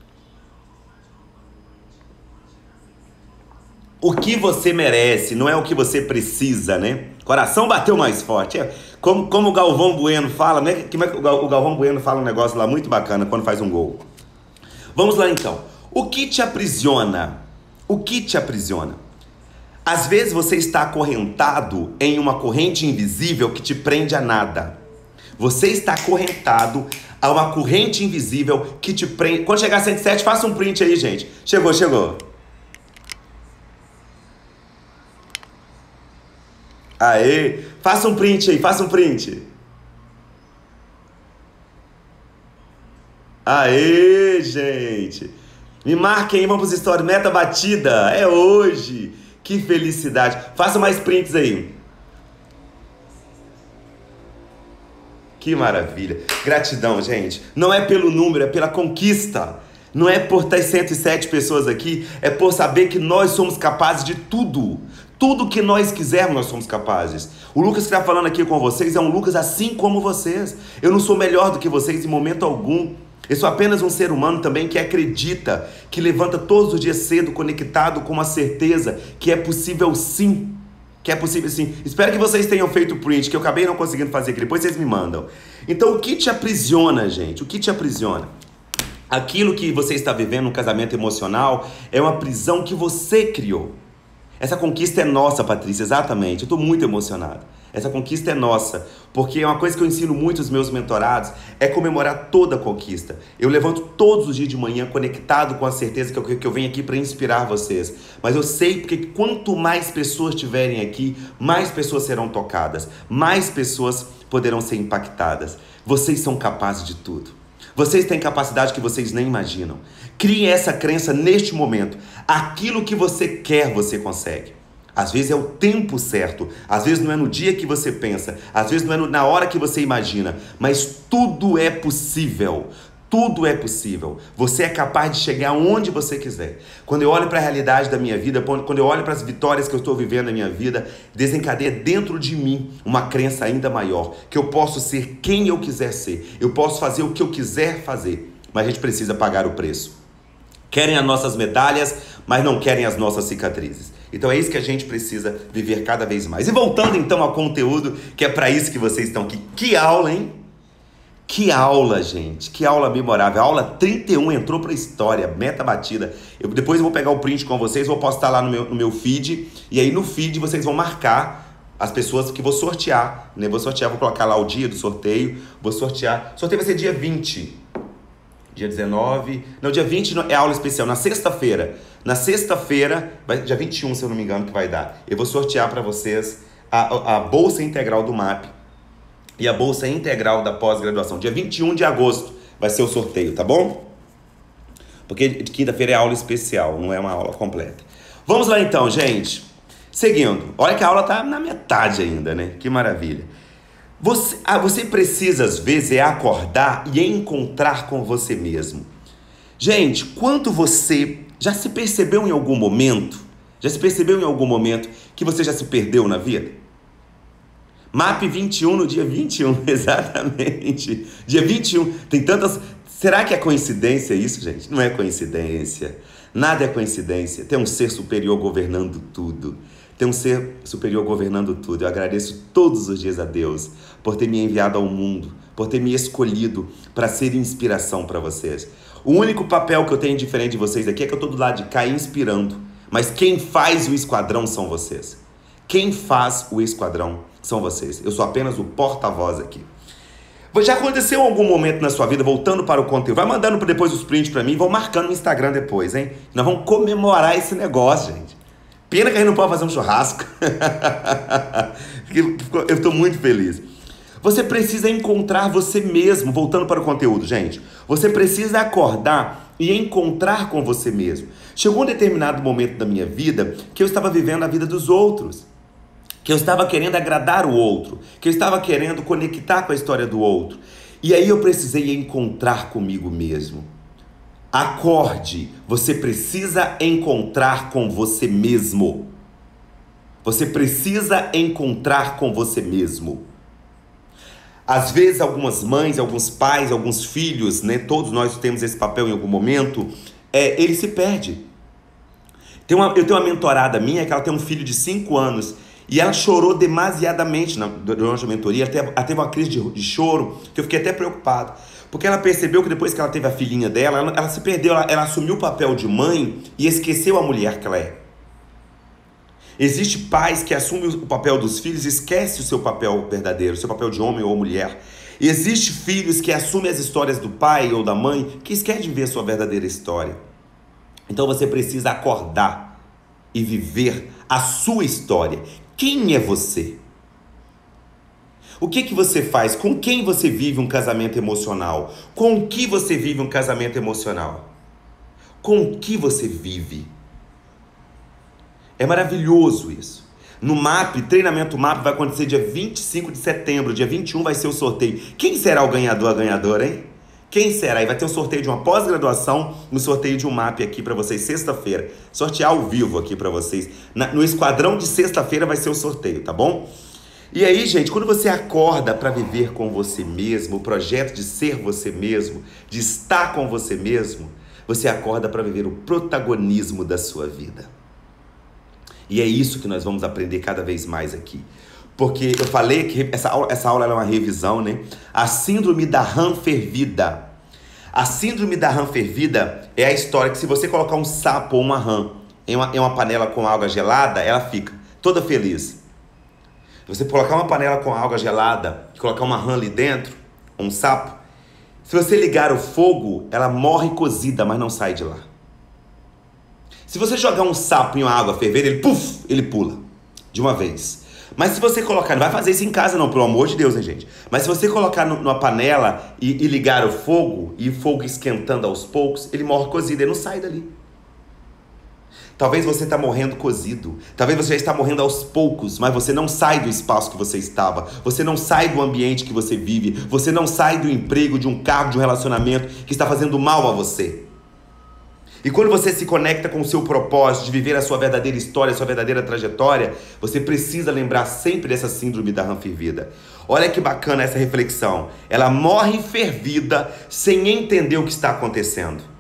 O que você merece não é o que você precisa, né? Coração bateu mais forte. É, como, como o Galvão Bueno fala, né? Como é que o Galvão Bueno fala um negócio lá muito bacana quando faz um gol. Vamos lá então. O que te aprisiona? O que te aprisiona? Às vezes você está acorrentado em uma corrente invisível que te prende a nada. Você está acorrentado a uma corrente invisível que te prende... Quando chegar a cento e sete, faça um print aí, gente. Chegou, chegou. Aê! Faça um print aí, faça um print. Aê, gente! Me marquem aí, vamos para os stories. Meta batida, é hoje. Que felicidade. Faça mais prints aí. Que maravilha. Gratidão, gente. Não é pelo número, é pela conquista. Não é por ter cento e sete pessoas aqui, é por saber que nós somos capazes de tudo. Tudo que nós quisermos, nós somos capazes. O Lucas que está falando aqui com vocês é um Lucas assim como vocês. Eu não sou melhor do que vocês em momento algum. Eu sou apenas um ser humano também que acredita, que levanta todos os dias cedo, conectado com uma certeza que é possível sim. Que é possível sim. Espero que vocês tenham feito o print, que eu acabei não conseguindo fazer aqui. Depois vocês me mandam. Então, o que te aprisiona, gente? O que te aprisiona? Aquilo que você está vivendo, um casamento emocional, é uma prisão que você criou. Essa conquista é nossa, Patrícia, exatamente. Eu estou muito emocionado. Essa conquista é nossa, porque é uma coisa que eu ensino muito aos meus mentorados, é comemorar toda a conquista. Eu levanto todos os dias de manhã conectado com a certeza que eu, que eu venho aqui para inspirar vocês. Mas eu sei porque quanto mais pessoas estiverem aqui, mais pessoas serão tocadas, mais pessoas poderão ser impactadas. Vocês são capazes de tudo. Vocês têm capacidade que vocês nem imaginam. Crie essa crença neste momento. Aquilo que você quer, você consegue. Às vezes é o tempo certo, às vezes não é no dia que você pensa, às vezes não é na hora que você imagina, mas tudo é possível. Tudo é possível. Você é capaz de chegar onde você quiser. Quando eu olho para a realidade da minha vida, quando eu olho para as vitórias que eu estou vivendo na minha vida, desencadeia dentro de mim uma crença ainda maior, que eu posso ser quem eu quiser ser, eu posso fazer o que eu quiser fazer, mas a gente precisa pagar o preço. Querem as nossas medalhas, mas não querem as nossas cicatrizes. Então é isso que a gente precisa viver cada vez mais. E voltando então ao conteúdo, que é para isso que vocês estão aqui. Que aula, hein? Que aula, gente, que aula memorável. A aula trinta e um entrou para a história, meta batida. Eu, depois eu vou pegar o print com vocês, vou postar lá no meu, no meu feed. E aí no feed vocês vão marcar as pessoas que vou sortear, né? Vou sortear, vou colocar lá o dia do sorteio. Vou sortear. O sorteio vai ser dia vinte. Dia dezenove. Não, dia vinte é aula especial, na sexta-feira. Na sexta-feira, dia vinte e um, se eu não me engano, que vai dar. Eu vou sortear para vocês a, a Bolsa Integral do M A P. E a Bolsa Integral da pós-graduação. Dia vinte e um de agosto vai ser o sorteio, tá bom? Porque de quinta-feira é aula especial, não é uma aula completa. Vamos lá então, gente. Seguindo. Olha que a aula tá na metade ainda, né? Que maravilha. Você, ah, você precisa, às vezes, é acordar e encontrar com você mesmo. Gente, quanto você já se percebeu em algum momento, já se percebeu em algum momento que você já se perdeu na vida? M A P vinte e um no dia vinte e um, exatamente. Dia vinte e um, tem tantas... Será que é coincidência isso, gente? Não é coincidência. Nada é coincidência. Tem um ser superior governando tudo. Tem um ser superior governando tudo. Eu agradeço todos os dias a Deus por ter me enviado ao mundo, por ter me escolhido para ser inspiração para vocês. O único papel que eu tenho diferente de vocês aqui é que eu estou do lado de cá inspirando. Mas quem faz o esquadrão são vocês. Quem faz o esquadrão são vocês. Eu sou apenas o porta-voz aqui. Já aconteceu algum momento na sua vida, voltando para o conteúdo? Vai mandando depois os prints para mim, vão marcando no Instagram depois, hein? Nós vamos comemorar esse negócio, gente. Pena que a gente não pode fazer um churrasco. Eu estou muito feliz. Você precisa encontrar você mesmo, voltando para o conteúdo, gente. Você precisa acordar e encontrar com você mesmo. Chegou um determinado momento da minha vida que eu estava vivendo a vida dos outros. Que eu estava querendo agradar o outro, que eu estava querendo conectar com a história do outro. E aí eu precisei encontrar comigo mesmo. Acorde, você precisa encontrar com você mesmo. Você precisa encontrar com você mesmo. Às vezes algumas mães, alguns pais, alguns filhos, né, todos nós temos esse papel em algum momento, é, ele se perde. Tem uma, eu tenho uma mentorada minha que ela tem um filho de cinco anos. E ela chorou demasiadamente na, durante a mentoria, até, ela teve uma crise de, de choro, que eu fiquei até preocupado. Porque ela percebeu que depois que ela teve a filhinha dela, ela, ela se perdeu, ela, ela assumiu o papel de mãe e esqueceu a mulher que ela é. Existem pais que assumem o papel dos filhos e esquecem o seu papel verdadeiro, o seu papel de homem ou mulher. E existem filhos que assumem as histórias do pai ou da mãe, que esquecem de ver a sua verdadeira história. Então você precisa acordar e viver a sua história. Quem é você? O que que você faz? Com quem você vive um casamento emocional? Com o que você vive um casamento emocional? Com o que você vive? É maravilhoso isso. No M A P, treinamento M A P vai acontecer dia vinte e cinco de setembro, dia vinte e um vai ser o sorteio. Quem será o ganhador, a ganhadora, hein? Quem será? E vai ter o sorteio de uma pós-graduação, no sorteio de um M A P aqui pra vocês, sexta-feira. Sortear ao vivo aqui pra vocês. Na, no Esquadrão de sexta-feira vai ser o sorteio, tá bom? E aí, gente, quando você acorda para viver com você mesmo, o projeto de ser você mesmo, de estar com você mesmo, você acorda para viver o protagonismo da sua vida. E é isso que nós vamos aprender cada vez mais aqui. Porque eu falei que essa aula, essa aula é uma revisão, né? A síndrome da rã fervida. A síndrome da rã fervida é a história que se você colocar um sapo ou uma rã em uma, em uma panela com água gelada, ela fica toda feliz. Se você colocar uma panela com água gelada e colocar uma rã ali dentro, um sapo, se você ligar o fogo, ela morre cozida, mas não sai de lá. Se você jogar um sapo em uma água fervendo, ele puf, ele pula de uma vez. Mas se você colocar, não vai fazer isso em casa não, pelo amor de Deus, né, gente? Mas se você colocar no, numa panela e, e ligar o fogo, e o fogo esquentando aos poucos, ele morre cozido, ele não sai dali. Talvez você está morrendo cozido, talvez você já está morrendo aos poucos, mas você não sai do espaço que você estava, você não sai do ambiente que você vive, você não sai do emprego, de um cargo, de um relacionamento que está fazendo mal a você. E quando você se conecta com o seu propósito de viver a sua verdadeira história, a sua verdadeira trajetória, você precisa lembrar sempre dessa síndrome da rã fervida. Olha que bacana essa reflexão. Ela morre fervida sem entender o que está acontecendo.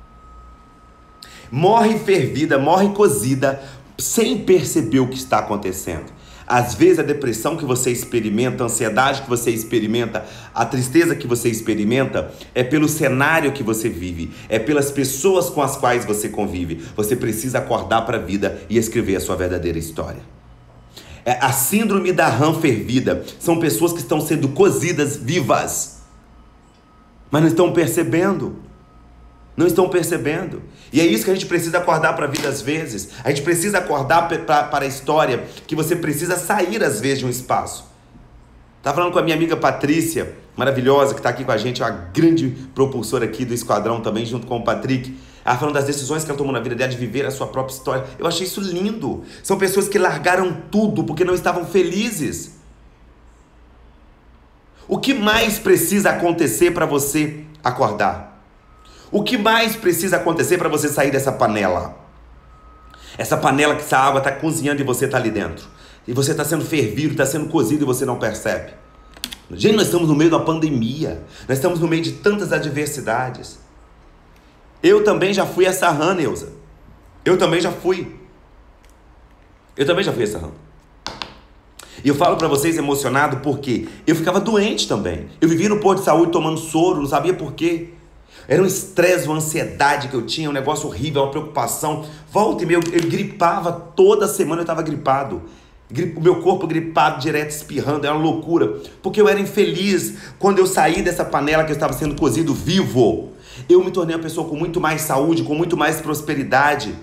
Morre fervida, morre cozida, sem perceber o que está acontecendo. Às vezes a depressão que você experimenta, a ansiedade que você experimenta, a tristeza que você experimenta é pelo cenário que você vive, é pelas pessoas com as quais você convive. Você precisa acordar para a vida e escrever a sua verdadeira história. É a síndrome da rã fervida. São pessoas que estão sendo cozidas vivas, mas não estão percebendo. Não estão percebendo. E é isso que a gente precisa acordar para a vida às vezes. A gente precisa acordar pra, para a história que você precisa sair às vezes de um espaço. Estava falando com a minha amiga Patrícia, maravilhosa, que está aqui com a gente, uma grande propulsora aqui do Esquadrão também, junto com o Patrick. Ela falando das decisões que ela tomou na vida dela de viver a sua própria história. Eu achei isso lindo. São pessoas que largaram tudo porque não estavam felizes. O que mais precisa acontecer para você acordar? O que mais precisa acontecer para você sair dessa panela? Essa panela que essa água está cozinhando e você está ali dentro. E você está sendo fervido, está sendo cozido e você não percebe. Gente, nós estamos no meio da pandemia. Nós estamos no meio de tantas adversidades. Eu também já fui essa rã, Neuza. Eu também já fui. Eu também já fui essa rã. E eu falo para vocês emocionado porque eu ficava doente também. Eu vivia no posto de saúde tomando soro, não sabia por quê. Era um estresse, uma ansiedade que eu tinha, um negócio horrível, uma preocupação. Volta e meia, eu, eu gripava toda semana, eu estava gripado. O meu corpo gripado, direto espirrando, era uma loucura. Porque eu era infeliz. Quando eu saí dessa panela que eu estava sendo cozido vivo, eu me tornei uma pessoa com muito mais saúde, com muito mais prosperidade.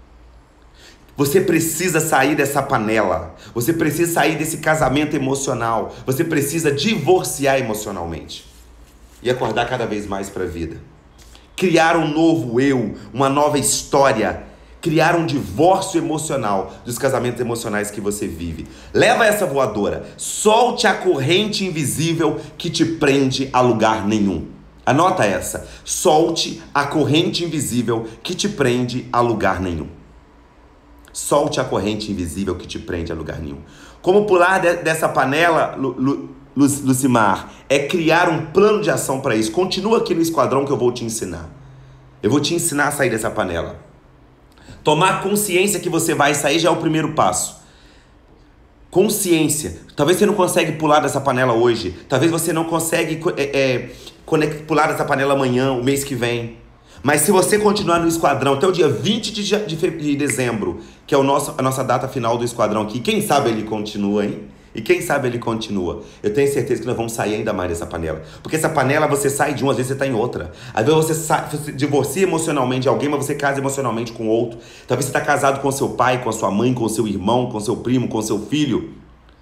Você precisa sair dessa panela. Você precisa sair desse casamento emocional. Você precisa divorciar emocionalmente. E acordar cada vez mais para a vida. Criar um novo eu, uma nova história. Criar um divórcio emocional dos casamentos emocionais que você vive. Leva essa voadora. Solte a corrente invisível que te prende a lugar nenhum. Anota essa. Solte a corrente invisível que te prende a lugar nenhum. Solte a corrente invisível que te prende a lugar nenhum. Como pular de, dessa panela, Lu, Lu, Lu, Lucimar? É criar um plano de ação para isso. Continua aqui no Esquadrão que eu vou te ensinar. Eu vou te ensinar a sair dessa panela. Tomar consciência que você vai sair já é o primeiro passo. Consciência. Talvez você não consegue pular dessa panela hoje. Talvez você não consegue é, é, pular dessa panela amanhã, o mês que vem. Mas se você continuar no Esquadrão até o dia vinte de, de, de dezembro, que é o nosso, a nossa data final do Esquadrão aqui, quem sabe ele continua, hein? E quem sabe ele continua. Eu tenho certeza que nós vamos sair ainda mais dessa panela. Porque essa panela você sai de uma, às vezes você está em outra. Às vezes você, sai, você divorcia emocionalmente de alguém, mas você casa emocionalmente com outro. Talvez você está casado com seu pai, com a sua mãe, com seu irmão, com seu primo, com seu filho.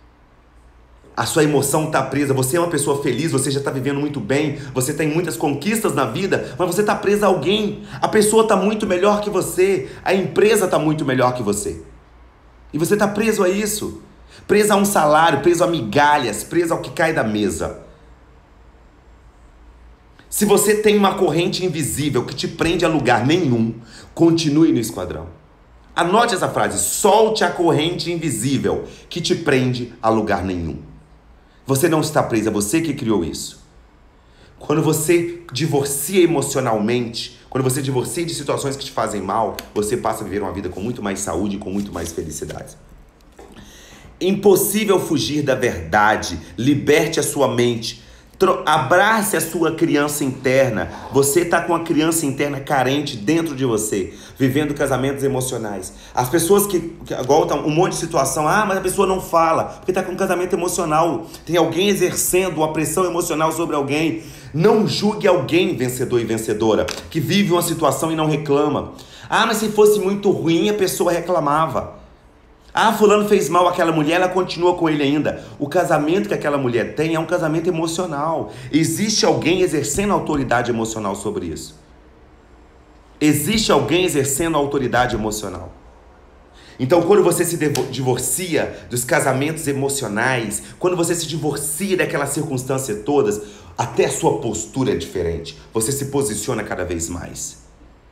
A sua emoção está presa. Você é uma pessoa feliz, você já está vivendo muito bem, você tem muitas conquistas na vida, mas você está presa a alguém. A pessoa está muito melhor que você, a empresa está muito melhor que você. E você está preso a isso. Preso a um salário, preso a migalhas, preso ao que cai da mesa. Se você tem uma corrente invisível que te prende a lugar nenhum, continue no esquadrão. Anote essa frase: solte a corrente invisível que te prende a lugar nenhum. Você não está preso, é você que criou isso. Quando você divorcia emocionalmente, quando você divorcia de situações que te fazem mal, você passa a viver uma vida com muito mais saúde e com muito mais felicidade. Impossível fugir da verdade. Liberte a sua mente. Abrace a sua criança interna. Você está com a criança interna carente dentro de você, vivendo casamentos emocionais. As pessoas que, que agora um monte de situação, ah, mas a pessoa não fala, porque está com um casamento emocional. Tem alguém exercendo uma pressão emocional sobre alguém. Não julgue alguém, vencedor e vencedora, que vive uma situação e não reclama. Ah, mas se fosse muito ruim, a pessoa reclamava. Ah, fulano fez mal àquela mulher, ela continua com ele ainda. O casamento que aquela mulher tem é um casamento emocional. Existe alguém exercendo autoridade emocional sobre isso. Existe alguém exercendo autoridade emocional. Então, quando você se divorcia dos casamentos emocionais, quando você se divorcia daquela circunstância todas, até a sua postura é diferente. Você se posiciona cada vez mais.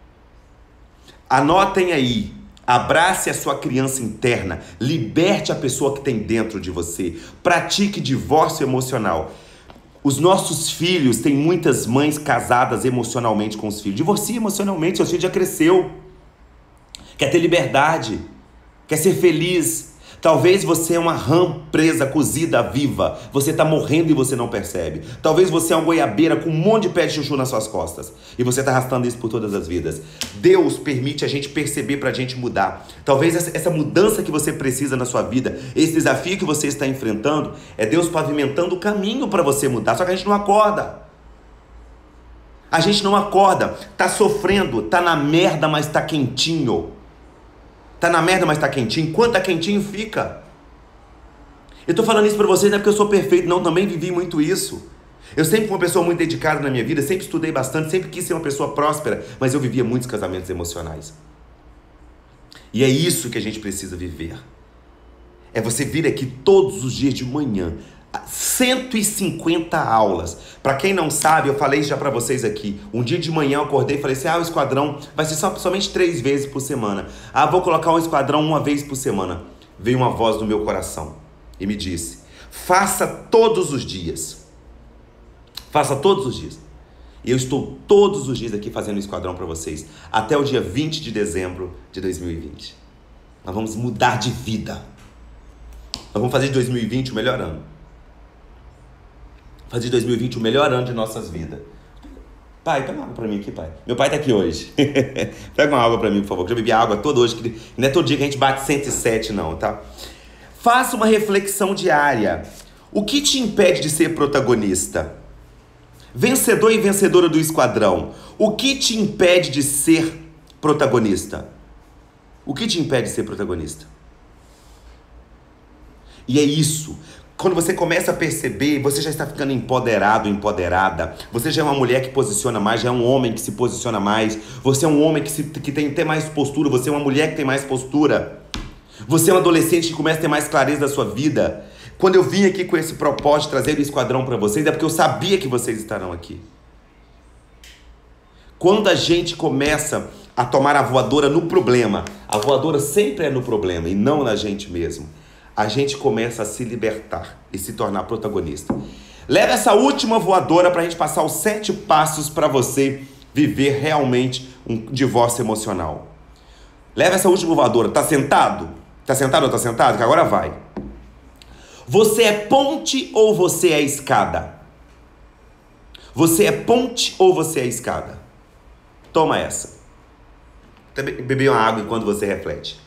Anotem aí. Abrace a sua criança interna, liberte a pessoa que tem dentro de você, pratique divórcio emocional. Os nossos filhos têm muitas mães casadas emocionalmente com os filhos. Divorcie emocionalmente, seu filho já cresceu, quer ter liberdade, quer ser feliz. Talvez você é uma rã presa, cozida, viva. Você está morrendo e você não percebe. Talvez você é uma goiabeira com um monte de pé de chuchu nas suas costas. E você está arrastando isso por todas as vidas. Deus permite a gente perceber para a gente mudar. Talvez essa, essa mudança que você precisa na sua vida, esse desafio que você está enfrentando, é Deus pavimentando o caminho para você mudar. Só que a gente não acorda. A gente não acorda. Tá sofrendo, tá na merda, mas tá quentinho. Tá na merda, mas tá quentinho. Enquanto tá quentinho, fica. Eu tô falando isso pra vocês não é porque eu sou perfeito, não. Também vivi muito isso. Eu sempre fui uma pessoa muito dedicada na minha vida, sempre estudei bastante, sempre quis ser uma pessoa próspera, mas eu vivia muitos casamentos emocionais. E é isso que a gente precisa viver. É você vir aqui todos os dias de manhã. cento e cinquenta aulas. Para quem não sabe, eu falei já para vocês aqui. Um dia de manhã eu acordei e falei assim: ah, o esquadrão vai ser só, somente três vezes por semana. Ah, vou colocar um esquadrão uma vez por semana. Veio uma voz no meu coração e me disse: faça todos os dias. Faça todos os dias. E eu estou todos os dias aqui fazendo o esquadrão para vocês. Até o dia vinte de dezembro de dois mil e vinte. Nós vamos mudar de vida. Nós vamos fazer de dois mil e vinte o melhor ano. Fazer de dois mil e vinte o melhor ano de nossas vidas. Pai, pega uma água pra mim aqui, pai. Meu pai tá aqui hoje. Pega uma água pra mim, por favor. Eu já bebi água toda hoje. Que não é todo dia que a gente bate cento e sete, não, tá? Faça uma reflexão diária. O que te impede de ser protagonista? Vencedor e vencedora do esquadrão. O que te impede de ser protagonista? O que te impede de ser protagonista? E é isso. Quando você começa a perceber, você já está ficando empoderado, empoderada. Você já é uma mulher que posiciona mais, já é um homem que se posiciona mais. Você é um homem que, se, que tem até mais postura. Você é uma mulher que tem mais postura. Você é um adolescente que começa a ter mais clareza da sua vida. Quando eu vim aqui com esse propósito de trazer o esquadrão para vocês, é porque eu sabia que vocês estarão aqui. Quando a gente começa a tomar a voadora no problema, a voadora sempre é no problema e não na gente mesmo. A gente começa a se libertar e se tornar protagonista. Leva essa última voadora para a gente passar os sete passos para você viver realmente um divórcio emocional. Leva essa última voadora. Tá sentado? Tá sentado ou tá sentado? Que agora vai. Você é ponte ou você é escada? Você é ponte ou você é escada? Toma essa. Beber uma água enquanto você reflete.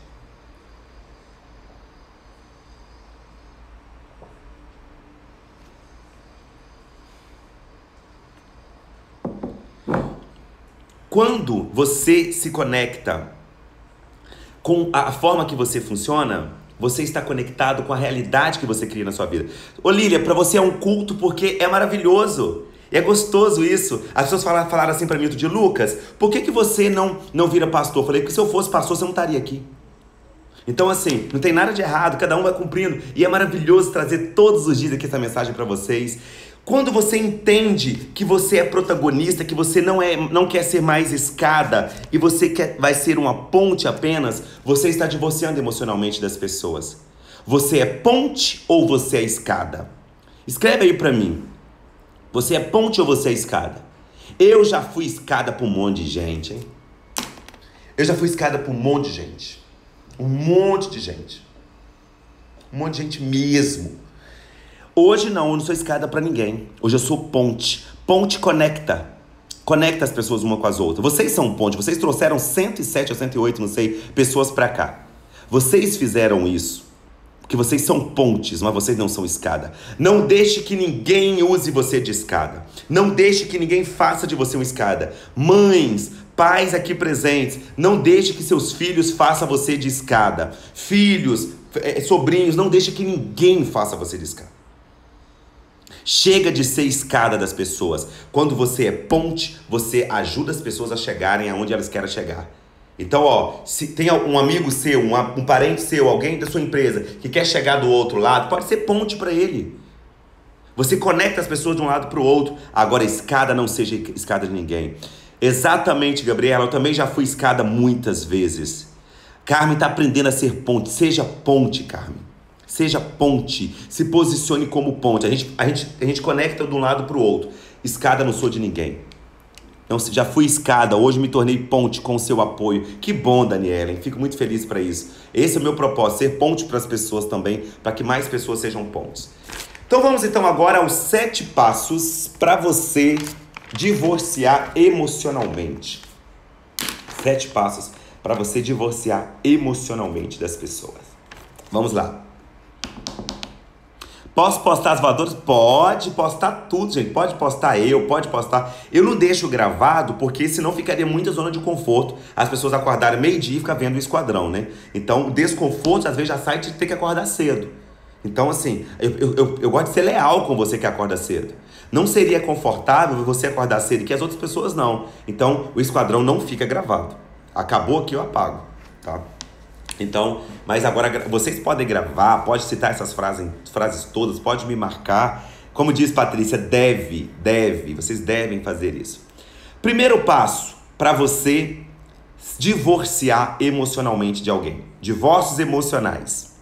Quando você se conecta com a forma que você funciona, você está conectado com a realidade que você cria na sua vida. Ô Lília, para você é um culto porque é maravilhoso. É gostoso isso. As pessoas falaram, falaram assim para mim outro dia: Lucas, por que, que você não, não vira pastor? Eu falei: porque se eu fosse pastor, você não estaria aqui. Então, assim, não tem nada de errado, cada um vai cumprindo. E é maravilhoso trazer todos os dias aqui essa mensagem para vocês. Quando você entende que você é protagonista, que você não, é, não quer ser mais escada e você quer, vai ser uma ponte apenas, você está divorciando emocionalmente das pessoas. Você é ponte ou você é escada? Escreve aí pra mim. Você é ponte ou você é escada? Eu já fui escada pra um monte de gente, hein? Eu já fui escada pra um monte de gente. Um monte de gente. Um monte de gente mesmo. Hoje não, eu não sou escada pra ninguém. Hoje eu sou ponte. Ponte conecta. Conecta as pessoas uma com as outras. Vocês são ponte. Vocês trouxeram cento e sete ou cento e oito, não sei, pessoas pra cá. Vocês fizeram isso. Porque vocês são pontes, mas vocês não são escada. Não deixe que ninguém use você de escada. Não deixe que ninguém faça de você uma escada. Mães, pais aqui presentes, não deixe que seus filhos façam você de escada. Filhos, sobrinhos, não deixe que ninguém faça você de escada. Chega de ser escada das pessoas. Quando você é ponte, você ajuda as pessoas a chegarem aonde elas querem chegar. Então, ó, se tem um amigo seu, um, um parente seu, alguém da sua empresa que quer chegar do outro lado, pode ser ponte para ele. Você conecta as pessoas de um lado para o outro. Agora, escada não seja escada de ninguém. Exatamente, Gabriela, eu também já fui escada muitas vezes. Carmen está aprendendo a ser ponte. Seja ponte, Carmen. Seja ponte, se posicione como ponte. A gente, a gente, a gente conecta de um lado para o outro. Escada não sou de ninguém. Então, já fui escada, hoje me tornei ponte com o seu apoio. Que bom, Daniela, fico muito feliz para isso. Esse é o meu propósito, ser ponte para as pessoas também, para que mais pessoas sejam pontes. Então vamos então agora aos sete passos para você divorciar emocionalmente. Sete passos para você divorciar emocionalmente das pessoas. Vamos lá. Posso postar as voadoras? Pode postar tudo, gente. Pode postar eu, pode postar. Eu não deixo gravado, porque senão ficaria muita zona de conforto. As pessoas acordarem meio-dia e ficar vendo o Esquadrão, né? Então, o desconforto, às vezes, já sai de ter que acordar cedo. Então, assim, eu, eu, eu, eu gosto de ser leal com você que acorda cedo. Não seria confortável você acordar cedo, que as outras pessoas não. Então, o Esquadrão não fica gravado. Acabou aqui, eu apago, tá? Então, mas agora vocês podem gravar, pode citar essas frases, frases todas, pode me marcar. Como diz Patrícia, deve, deve, vocês devem fazer isso. Primeiro passo para você divorciar emocionalmente de alguém. Divórcios emocionais.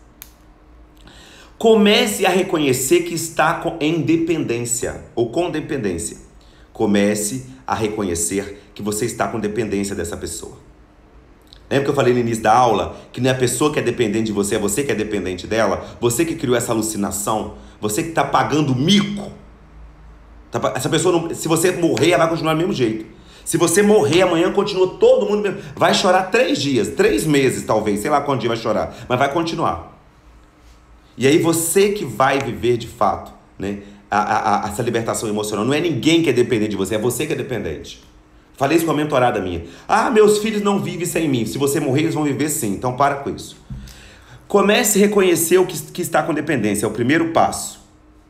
Comece a reconhecer que está em dependência ou com dependência. Comece a reconhecer que você está com dependência dessa pessoa. Lembra que eu falei no início da aula que não é a pessoa que é dependente de você, é você que é dependente dela? Você que criou essa alucinação? Você que está pagando mico? Essa pessoa, não, se você morrer, ela vai continuar do mesmo jeito. Se você morrer amanhã, continua todo mundo mesmo. Vai chorar três dias, três meses talvez, sei lá quanto dia vai chorar, mas vai continuar. E aí você que vai viver de fato, né, a, a, a, essa libertação emocional. Não é ninguém que é dependente de você, é você que é dependente. Falei isso com uma mentorada minha. Ah, meus filhos não vivem sem mim. Se você morrer, eles vão viver sim. Então para com isso. Comece a reconhecer o que, que está com dependência. É o primeiro passo.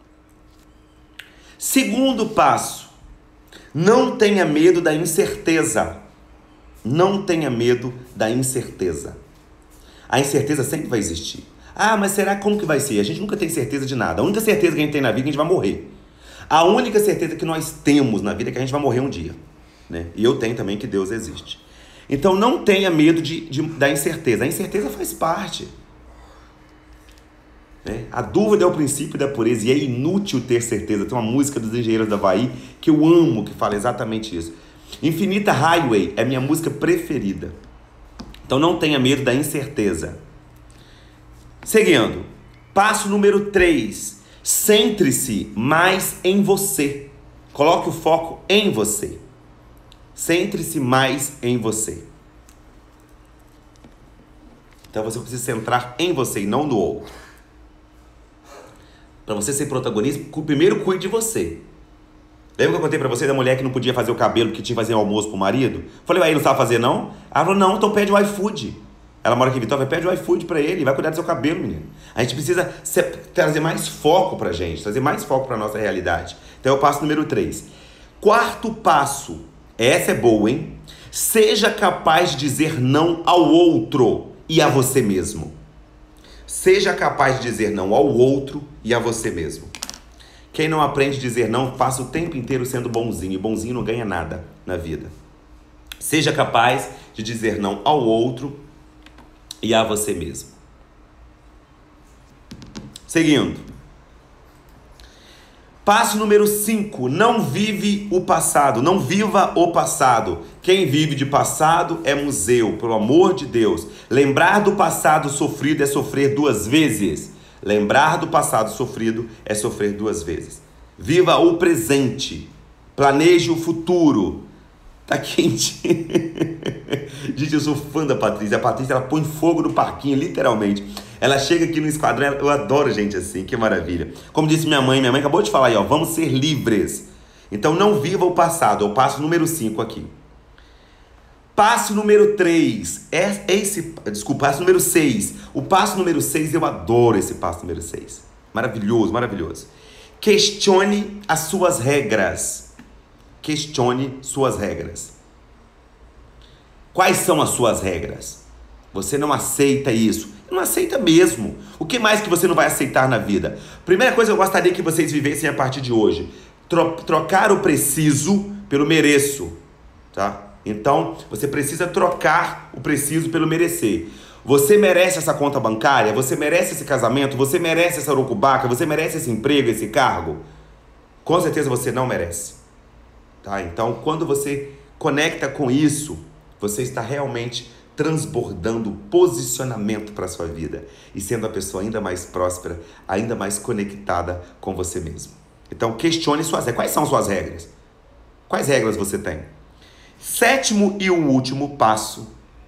Segundo passo. Não tenha medo da incerteza. Não tenha medo da incerteza. A incerteza sempre vai existir. Ah, mas será como que vai ser? A gente nunca tem certeza de nada. A única certeza que a gente tem na vida é que a gente vai morrer. A única certeza que nós temos na vida é que a gente vai morrer um dia. Né? E eu tenho também que Deus existe. Então não tenha medo de, de, da incerteza. A incerteza faz parte. Né? A dúvida é o princípio da pureza e é inútil ter certeza. Tem uma música dos Engenheiros do Havaí que eu amo, que fala exatamente isso. Infinita Highway é minha música preferida. Então não tenha medo da incerteza. Seguindo. Passo número três. Centre-se mais em você. Coloque o foco em você. Centre-se mais em você. Então você precisa centrar em você e não no outro. Para você ser protagonista, primeiro cuide de você. Lembra que eu contei pra você da mulher que não podia fazer o cabelo porque tinha que fazer um almoço pro marido? Falei, aí não sabe fazer não? Ela falou, não, então pede o iFood. Ela mora aqui em Vitória, pede o iFood pra ele, vai cuidar do seu cabelo, menino. A gente precisa trazer mais foco pra gente, trazer mais foco pra nossa realidade. Então é o passo número três. Quarto passo. Essa é boa, hein? Seja capaz de dizer não ao outro e a você mesmo. Seja capaz de dizer não ao outro e a você mesmo. Quem não aprende a dizer não, passa o tempo inteiro sendo bonzinho. E bonzinho não ganha nada na vida. Seja capaz de dizer não ao outro e a você mesmo. Seguindo. Passo número cinco. Não vive o passado. Não viva o passado. Quem vive de passado é museu, pelo amor de Deus. Lembrar do passado sofrido é sofrer duas vezes. Lembrar do passado sofrido é sofrer duas vezes. Viva o presente. Planeje o futuro. Tá quente. Gente, eu sou fã da Patrícia. A Patrícia, ela põe fogo no parquinho, literalmente. Ela chega aqui no esquadrão, eu adoro gente assim, que maravilha. Como disse minha mãe, minha mãe acabou de falar aí, ó, vamos ser livres. Então não viva o passado, é o passo número cinco aqui. Passo número três, é esse, desculpa, passo número seis. O passo número seis, eu adoro esse passo número seis. Maravilhoso, maravilhoso. Questione as suas regras. Questione suas regras. Quais são as suas regras? Você não aceita isso. Não aceita mesmo. O que mais que você não vai aceitar na vida? Primeira coisa que eu gostaria que vocês vivessem a partir de hoje. Tro- trocar o preciso pelo mereço. Tá? Então, você precisa trocar o preciso pelo merecer. Você merece essa conta bancária? Você merece esse casamento? Você merece essa urucubaca? Você merece esse emprego, esse cargo? Com certeza você não merece. Tá? Então, quando você conecta com isso, você está realmente transbordando posicionamento para a sua vida e sendo a pessoa ainda mais próspera, ainda mais conectada com você mesmo. Então, questione suas regras. Quais são suas regras? Quais regras você tem? Sétimo e o último passo.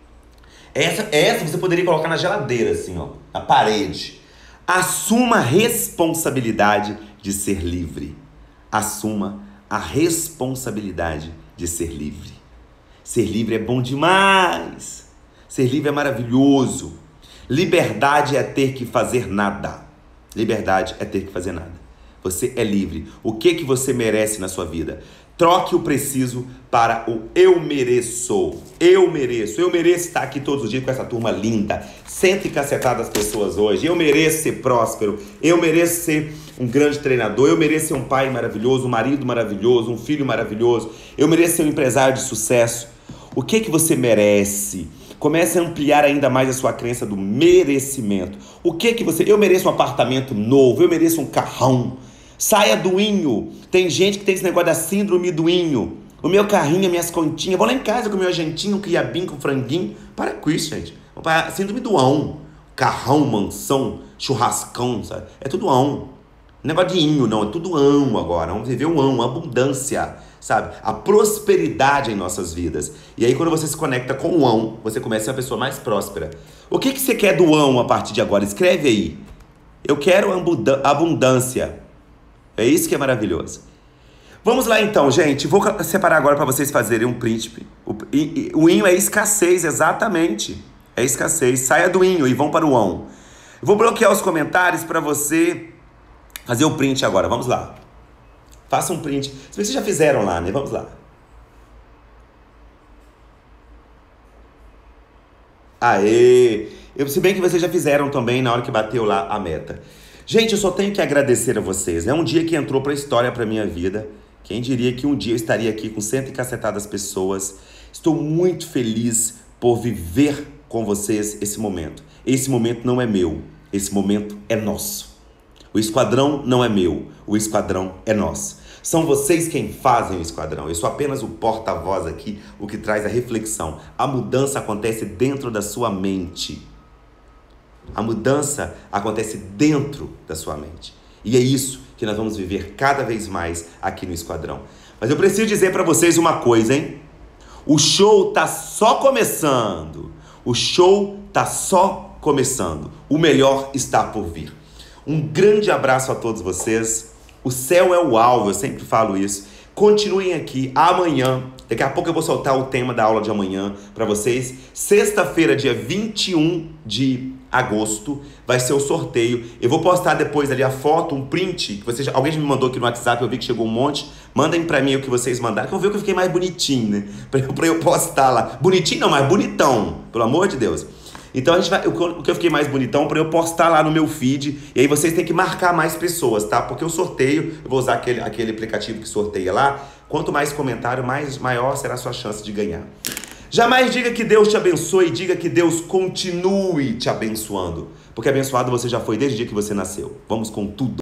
Essa, essa você poderia colocar na geladeira, assim, ó, na parede. Assuma a responsabilidade de ser livre. Assuma a responsabilidade de ser livre. Ser livre é bom demais. Ser livre é maravilhoso. Liberdade é ter que fazer nada. Liberdade é ter que fazer nada. Você é livre. O que que você merece na sua vida? Troque o preciso para o eu mereço. Eu mereço. Eu mereço estar aqui todos os dias com essa turma linda. Cento e cacetada das pessoas hoje. Eu mereço ser próspero. Eu mereço ser um grande treinador. Eu mereço ser um pai maravilhoso, um marido maravilhoso, um filho maravilhoso. Eu mereço ser um empresário de sucesso. O que que você merece? Comece a ampliar ainda mais a sua crença do merecimento. O que que você... Eu mereço um apartamento novo, eu mereço um carrão. Saia do inho. Tem gente que tem esse negócio da síndrome do inho. O meu carrinho, minhas continhas. Vou lá em casa com o meu agentinho, um quiabinho com franguinho. Para com isso, gente. Síndrome do ão. Carrão, mansão, churrascão, sabe? É tudo ão. Negócio de inho, não. É tudo ão agora. Vamos viver um ão, abundância. Sabe? A prosperidade em nossas vidas. E aí quando você se conecta com o ão, você começa a ser uma pessoa mais próspera. O que que você quer do ão a partir de agora? Escreve aí. Eu quero abundância. É isso que é maravilhoso. Vamos lá então, gente. Vou separar agora para vocês fazerem um príncipe. O, e, o inho é escassez, exatamente. É escassez. Saia do inho e vão para o ão. Vou bloquear os comentários para você fazer o print agora. Vamos lá. Faça um print. Se vocês já fizeram lá, né? Vamos lá. Aê! Eu, se bem que vocês já fizeram também na hora que bateu lá a meta. Gente, eu só tenho que agradecer a vocês. É um dia que entrou para a história, para minha vida. Quem diria que um dia eu estaria aqui com cento e cacetadas pessoas. Estou muito feliz por viver com vocês esse momento. Esse momento não é meu. Esse momento é nosso. O esquadrão não é meu. O esquadrão é nosso. São vocês quem fazem o esquadrão. Eu sou apenas o porta-voz aqui, o que traz a reflexão. A mudança acontece dentro da sua mente. A mudança acontece dentro da sua mente. E é isso que nós vamos viver cada vez mais aqui no esquadrão. Mas eu preciso dizer para vocês uma coisa, hein? O show tá só começando. O show tá só começando. O melhor está por vir. Um grande abraço a todos vocês. O céu é o alvo, eu sempre falo isso. Continuem aqui amanhã. Daqui a pouco eu vou soltar o tema da aula de amanhã para vocês. Sexta-feira, dia vinte e um de agosto, vai ser o sorteio. Eu vou postar depois ali a foto, um print, que vocês, alguém me mandou aqui no WhatsApp, eu vi que chegou um monte. Mandem para mim o que vocês mandaram, que eu vou ver que eu fiquei mais bonitinho, né? Pra eu, pra eu postar lá. Bonitinho não, mas bonitão, pelo amor de Deus. Então a gente vai, o que eu fiquei mais bonitão para eu postar lá no meu feed, e aí vocês têm que marcar mais pessoas, tá? Porque o sorteio, eu vou usar aquele, aquele aplicativo que sorteia lá, quanto mais comentário, mais maior será a sua chance de ganhar. Jamais diga que Deus te abençoe, diga que Deus continue te abençoando, porque abençoado você já foi desde o dia que você nasceu. Vamos com tudo.